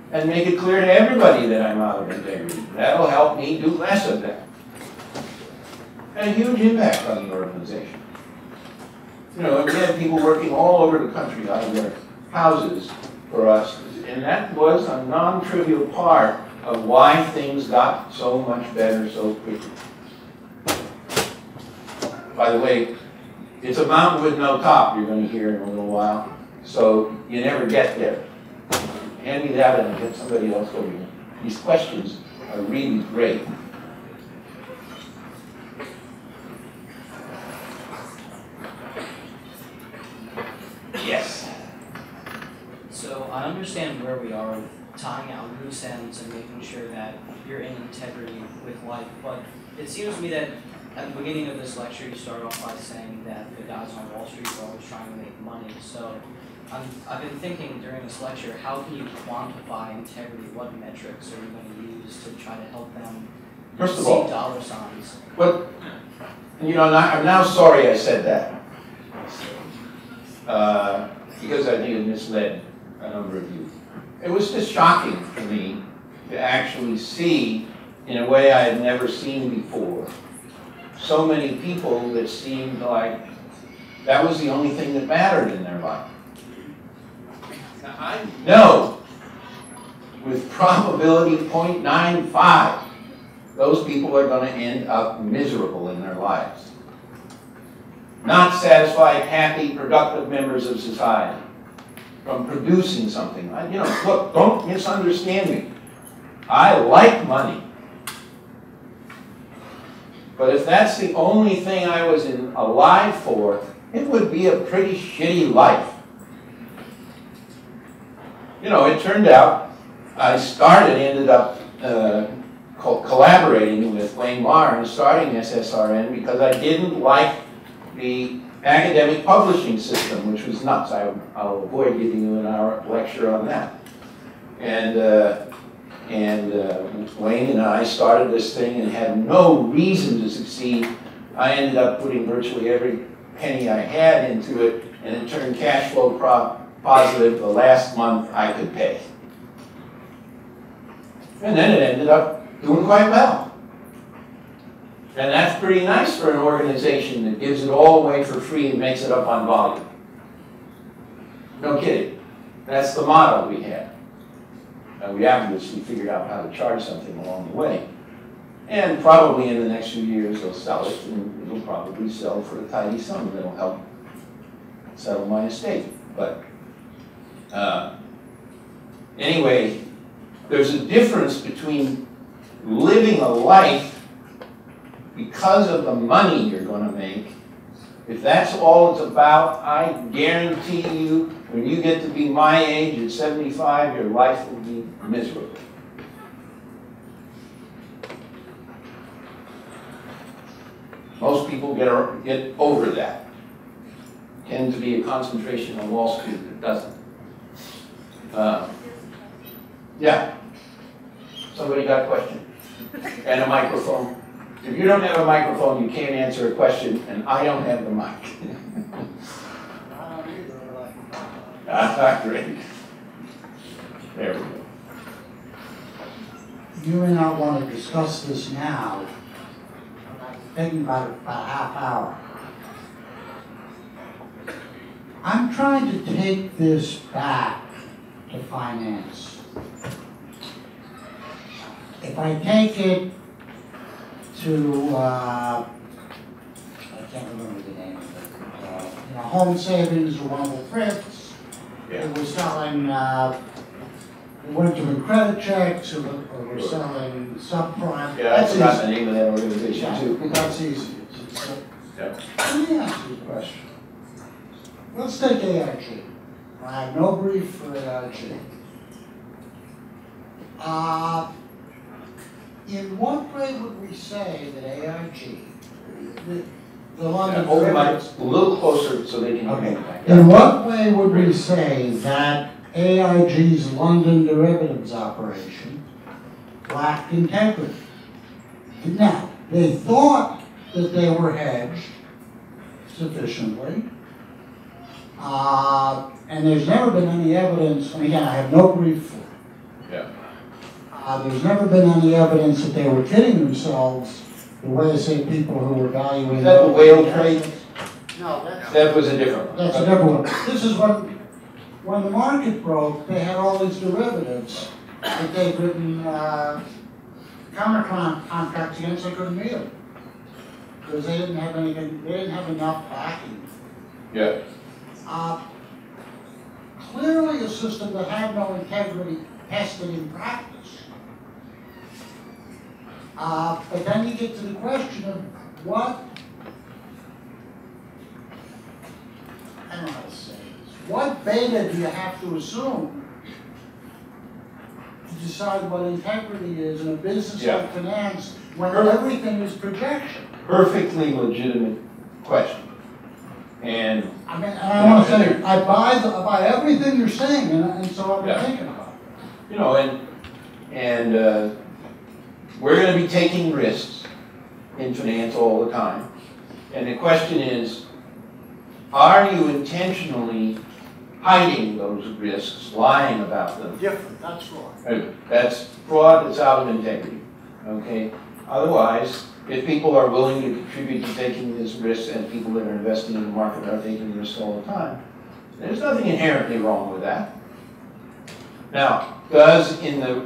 [SPEAKER 2] and make it clear to everybody that I'm out of integrity. That'll help me do less of that. And a huge impact on the organization. You know, we had people working all over the country out of their houses for us, and that was a non-trivial part of why things got so much better so quickly. By the way, it's a mountain with no top, you're going to hear in a little while, so you never get there. Hand me that and I'll get somebody else over here. These questions are really great. Yes.
[SPEAKER 11] So I understand where we are with tying out loose ends and making sure that you're in integrity with life, but it seems to me that at the beginning of this lecture you start off by saying that the guys on Wall Street are always trying to make money. So I've been thinking during this lecture, how can you quantify integrity? What metrics are you going to use to try to help them
[SPEAKER 2] First of
[SPEAKER 11] see
[SPEAKER 2] all,
[SPEAKER 11] dollar signs?
[SPEAKER 2] but, you know, I'm now sorry I said that. Because I think it misled a number of you. It was just shocking for me to actually see, in a way I had never seen before, so many people that seemed like that was the only thing that mattered in their life. Now, I know with probability 0.95, those people are going to end up miserable in their lives. Not satisfied, happy, productive members of society from producing something. You know, look, don't misunderstand me. I like money. But if that's the only thing I was alive for, it would be a pretty shitty life. You know, it turned out, I ended up collaborating with Wayne Marr and starting SSRN because I didn't like the academic publishing system, which was nuts. I'll avoid giving you an hour lecture on that. And Wayne and I started this thing and had no reason to succeed. I ended up putting virtually every penny I had into it, and it turned cash flow positive the last month I could pay. And then it ended up doing quite well. And that's pretty nice for an organization that gives it all away for free and makes it up on volume. No kidding. That's the model we had. And we obviously figured out how to charge something along the way. And probably in the next few years they'll sell it, and it'll probably sell for a tidy sum that'll help settle my estate. But anyway, there's a difference between living a life because of the money you're going to make. If that's all it's about, I guarantee you, when you get to be my age at 75, your life will be miserable. Most people get over that. Tends to be a concentration on Wall Street that doesn't. Yeah. Somebody got a question? And a microphone? If you don't have a microphone, you can't answer a question, and I don't have the mic. Great. There we go.
[SPEAKER 12] You may not want to discuss this now. I'm thinking about it for a half hour. I'm trying to take this back to finance. If I take it to, I can't remember the name of it, Home Savings or one of the thrifts,
[SPEAKER 2] Yeah.
[SPEAKER 12] it was selling, they weren't doing credit checks or were selling subprime.
[SPEAKER 2] Yeah, I forgot the name of that organization
[SPEAKER 12] Yeah,
[SPEAKER 2] too.
[SPEAKER 12] that's easy.
[SPEAKER 2] Yeah.
[SPEAKER 12] Let me ask you a question. Let's take AIG. I have no brief for AIG. In what way would we say that AIG, the London
[SPEAKER 2] Hold the mic
[SPEAKER 12] derivatives,
[SPEAKER 2] a little closer so they can hear me.
[SPEAKER 12] in what way would we say that AIG's London derivatives operation lacked integrity? Now, they thought that they were hedged sufficiently, and there's never been any evidence, and again, I have no brief for it.
[SPEAKER 2] Yeah.
[SPEAKER 12] There's never been any evidence that they were kidding themselves the way, say, people who were valuing.
[SPEAKER 2] Is that the whale trade?
[SPEAKER 12] No,
[SPEAKER 2] That was a different one.
[SPEAKER 12] that's a different one. This is when the market broke, they had all these derivatives that they'd written counter contracts against, they couldn't meet them. Because they didn't have anything, they didn't have enough backing.
[SPEAKER 2] Yeah.
[SPEAKER 12] Clearly a system that had no integrity tested in practice. But then you get to the question of what, I don't know how to say this, what beta do you have to assume to decide what integrity is in a business like finance when everything is projection?
[SPEAKER 2] Perfectly legitimate question. And
[SPEAKER 12] I mean, and I want to say, I buy everything you're saying, and so I've been thinking about it.
[SPEAKER 2] You know, and we're going to be taking risks in finance all the time. And the question is, are you intentionally hiding those risks, lying about them?
[SPEAKER 12] Different, that's fraud.
[SPEAKER 2] That's fraud that's out of integrity, okay? Otherwise, if people are willing to contribute to taking this risk and people that are investing in the market are taking risks all the time, there's nothing inherently wrong with that. Now, does in the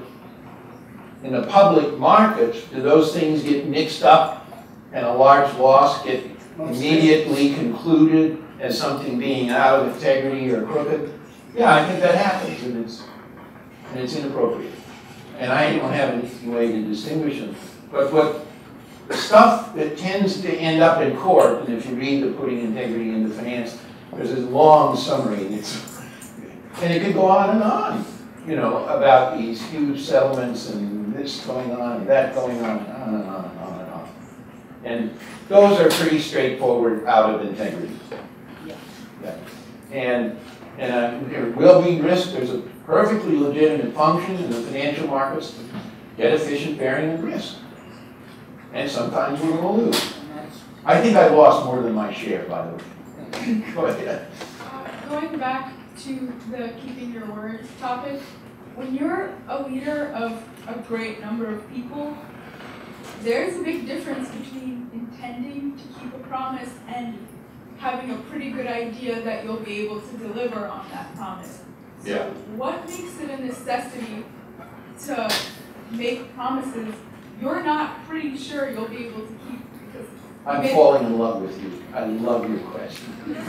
[SPEAKER 2] public markets, do those things get mixed up and a large loss get immediately concluded as something being out of integrity or crooked? Yeah, I think that happens, and it's inappropriate. And I don't have an easy way to distinguish them. But what the stuff that tends to end up in court, and if you read the Putting Integrity into Finance, there's this long summary, and it could go on and on, you know, about these huge settlements and this going on and that going on and on and on and on and on. And those are pretty straightforward out of integrity. Yeah. And there will be risk. There's a perfectly legitimate function in the financial markets to get efficient bearing of risk. And sometimes we're going to lose. I think I lost more than my share, by the way. Go ahead.
[SPEAKER 13] Going back to the keeping your word topic, when you're a leader of a great number of people, there's a big difference between intending to keep a promise and having a pretty good idea that you'll be able to deliver on that promise. So
[SPEAKER 2] yeah.
[SPEAKER 13] What makes it a necessity to make promises you're not pretty sure you'll be able to keep? Because
[SPEAKER 2] I'm falling in love with you. I love your question.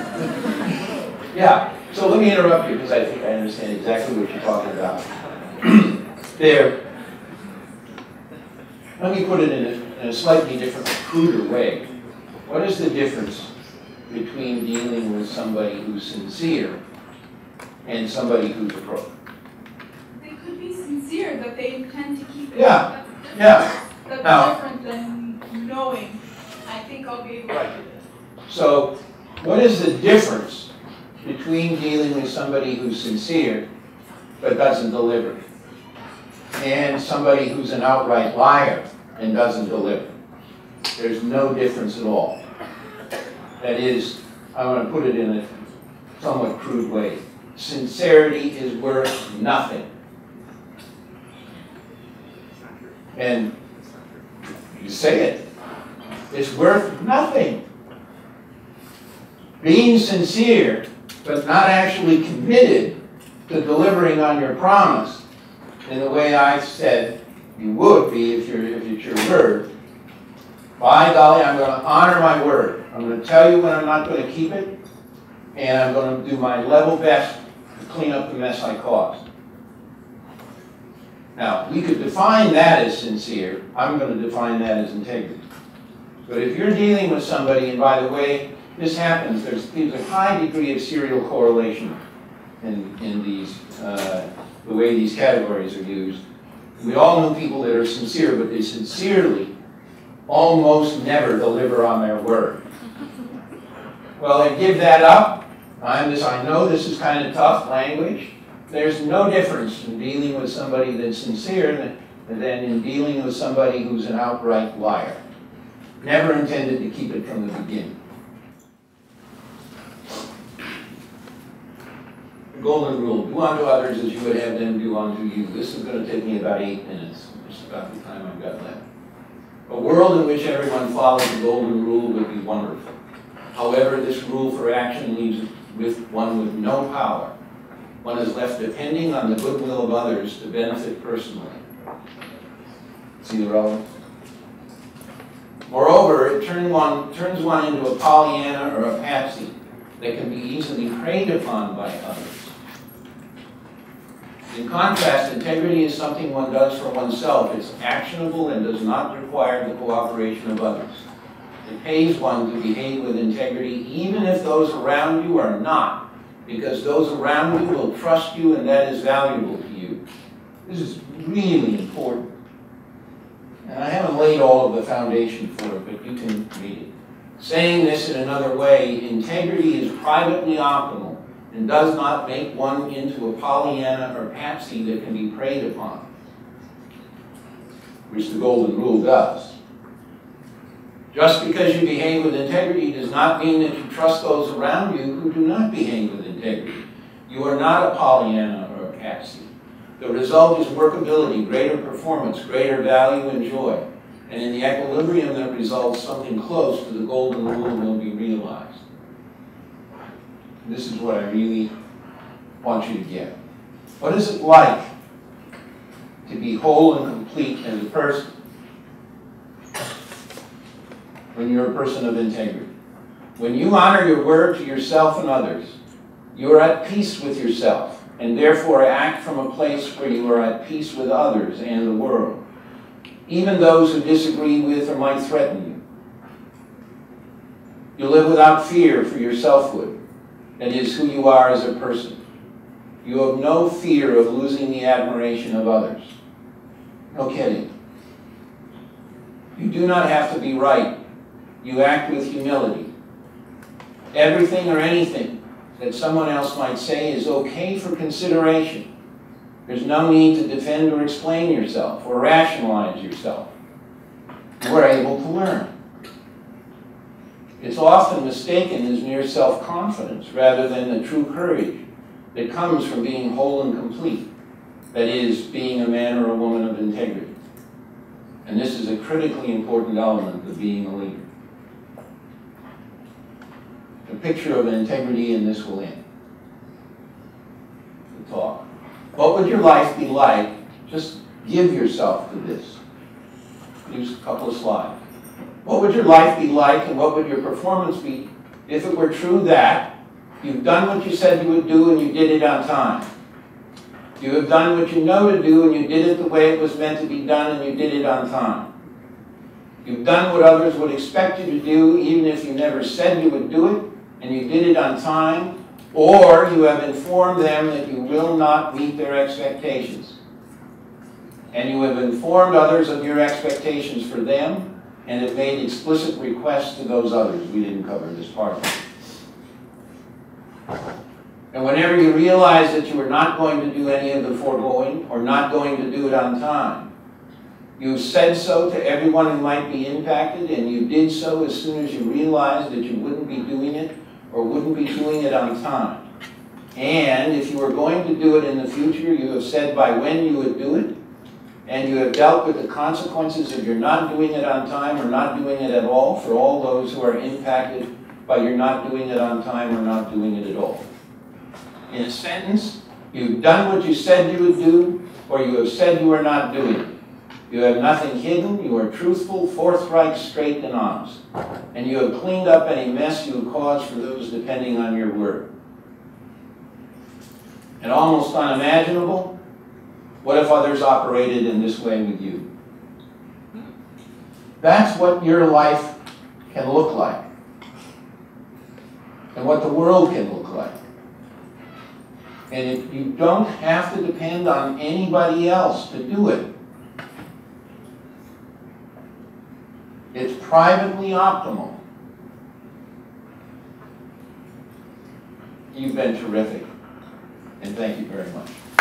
[SPEAKER 2] Yeah, so let me interrupt you because I think I understand exactly what you're talking about. Let me put it in a slightly different, cruder way. What is the difference between dealing with somebody who's sincere and somebody who's a crook?
[SPEAKER 13] They could be sincere that they intend to keep it.
[SPEAKER 2] Yeah, yeah.
[SPEAKER 13] That's different than knowing, I think I'll be able to do this.
[SPEAKER 2] So, what is the difference between dealing with somebody who's sincere but doesn't deliver and somebody who's an outright liar and doesn't deliver? There's no difference at all. That is, I want to put it in a somewhat crude way. Sincerity is worth nothing. And you say it, it's worth nothing. Being sincere, but not actually committed to delivering on your promise in the way I said you would be if it's your word. By golly, I'm going to honor my word. I'm going to tell you when I'm not going to keep it, and I'm going to do my level best to clean up the mess I caused. Now, we could define that as sincere. I'm going to define that as integrity. But if you're dealing with somebody, and by the way, this happens, there's a high degree of serial correlation in these, the way these categories are used. We all know people that are sincere, but they sincerely almost never deliver on their word. Well, they give that up. I know this is kind of tough language. There's no difference in dealing with somebody that's sincere than in dealing with somebody who's an outright liar. Never intended to keep it from the beginning. golden rule, do unto others as you would have them do unto you. This is going to take me about 8 minutes, which is about the time I've got left. A world in which everyone follows the golden rule would be wonderful. However, this rule for action leaves one with no power. One is left depending on the goodwill of others to benefit personally. See the relevance? Moreover, it turns one into a Pollyanna or a patsy that can be easily preyed upon by others. In contrast, integrity is something one does for oneself. It's actionable and does not require the cooperation of others. It pays one to behave with integrity even if those around you are not, because those around you will trust you and that is valuable to you. This is really important. And I haven't laid all of the foundation for it, but you can read it. Saying this in another way, integrity is privately optimal and does not make one into a Pollyanna or patsy that can be preyed upon, which the golden rule does. Just because you behave with integrity does not mean that you trust those around you who do not behave with integrity. You are not a Pollyanna or a patsy. The result is workability, greater performance, greater value and joy. And in the equilibrium that results, something close to the golden rule will be realized. This is what I really want you to get. What is it like to be whole and complete as a person when you're a person of integrity? When you honor your word to yourself and others, you are at peace with yourself and therefore act from a place where you are at peace with others and the world, even those who disagree with or might threaten you. You live without fear for your selfhood. That is who you are as a person. You have no fear of losing the admiration of others. No kidding. You do not have to be right. You act with humility. Everything or anything that someone else might say is okay for consideration. There's no need to defend or explain yourself or rationalize yourself. You are able to learn. It's often mistaken as mere self-confidence rather than the true courage that comes from being whole and complete. That is, being a man or a woman of integrity. And this is a critically important element of being a leader. A picture of integrity, and this will end the talk. What would your life be like? Just give yourself to this. Use a couple of slides. What would your life be like and what would your performance be if it were true that you've done what you said you would do and you did it on time? You have done what you know to do and you did it the way it was meant to be done and you did it on time. You've done what others would expect you to do even if you never said you would do it and you did it on time, or you have informed them that you will not meet their expectations. And you have informed others of your expectations for them and have made explicit requests to those others. We didn't cover this part. And whenever you realize that you are not going to do any of the foregoing or not going to do it on time, you said so to everyone who might be impacted, and you did so as soon as you realized that you wouldn't be doing it or wouldn't be doing it on time. And if you are going to do it in the future, you have said by when you would do it, and you have dealt with the consequences of your not doing it on time or not doing it at all for all those who are impacted by your not doing it on time or not doing it at all. In a sentence, you've done what you said you would do, or you have said you are not doing it. You have nothing hidden, you are truthful, forthright, straight, and honest. And you have cleaned up any mess you have caused for those depending on your word. And almost unimaginable, what if others operated in this way with you? That's what your life can look like. And what the world can look like. And if you don't have to depend on anybody else to do it. It's privately optimal. You've been terrific. And thank you very much.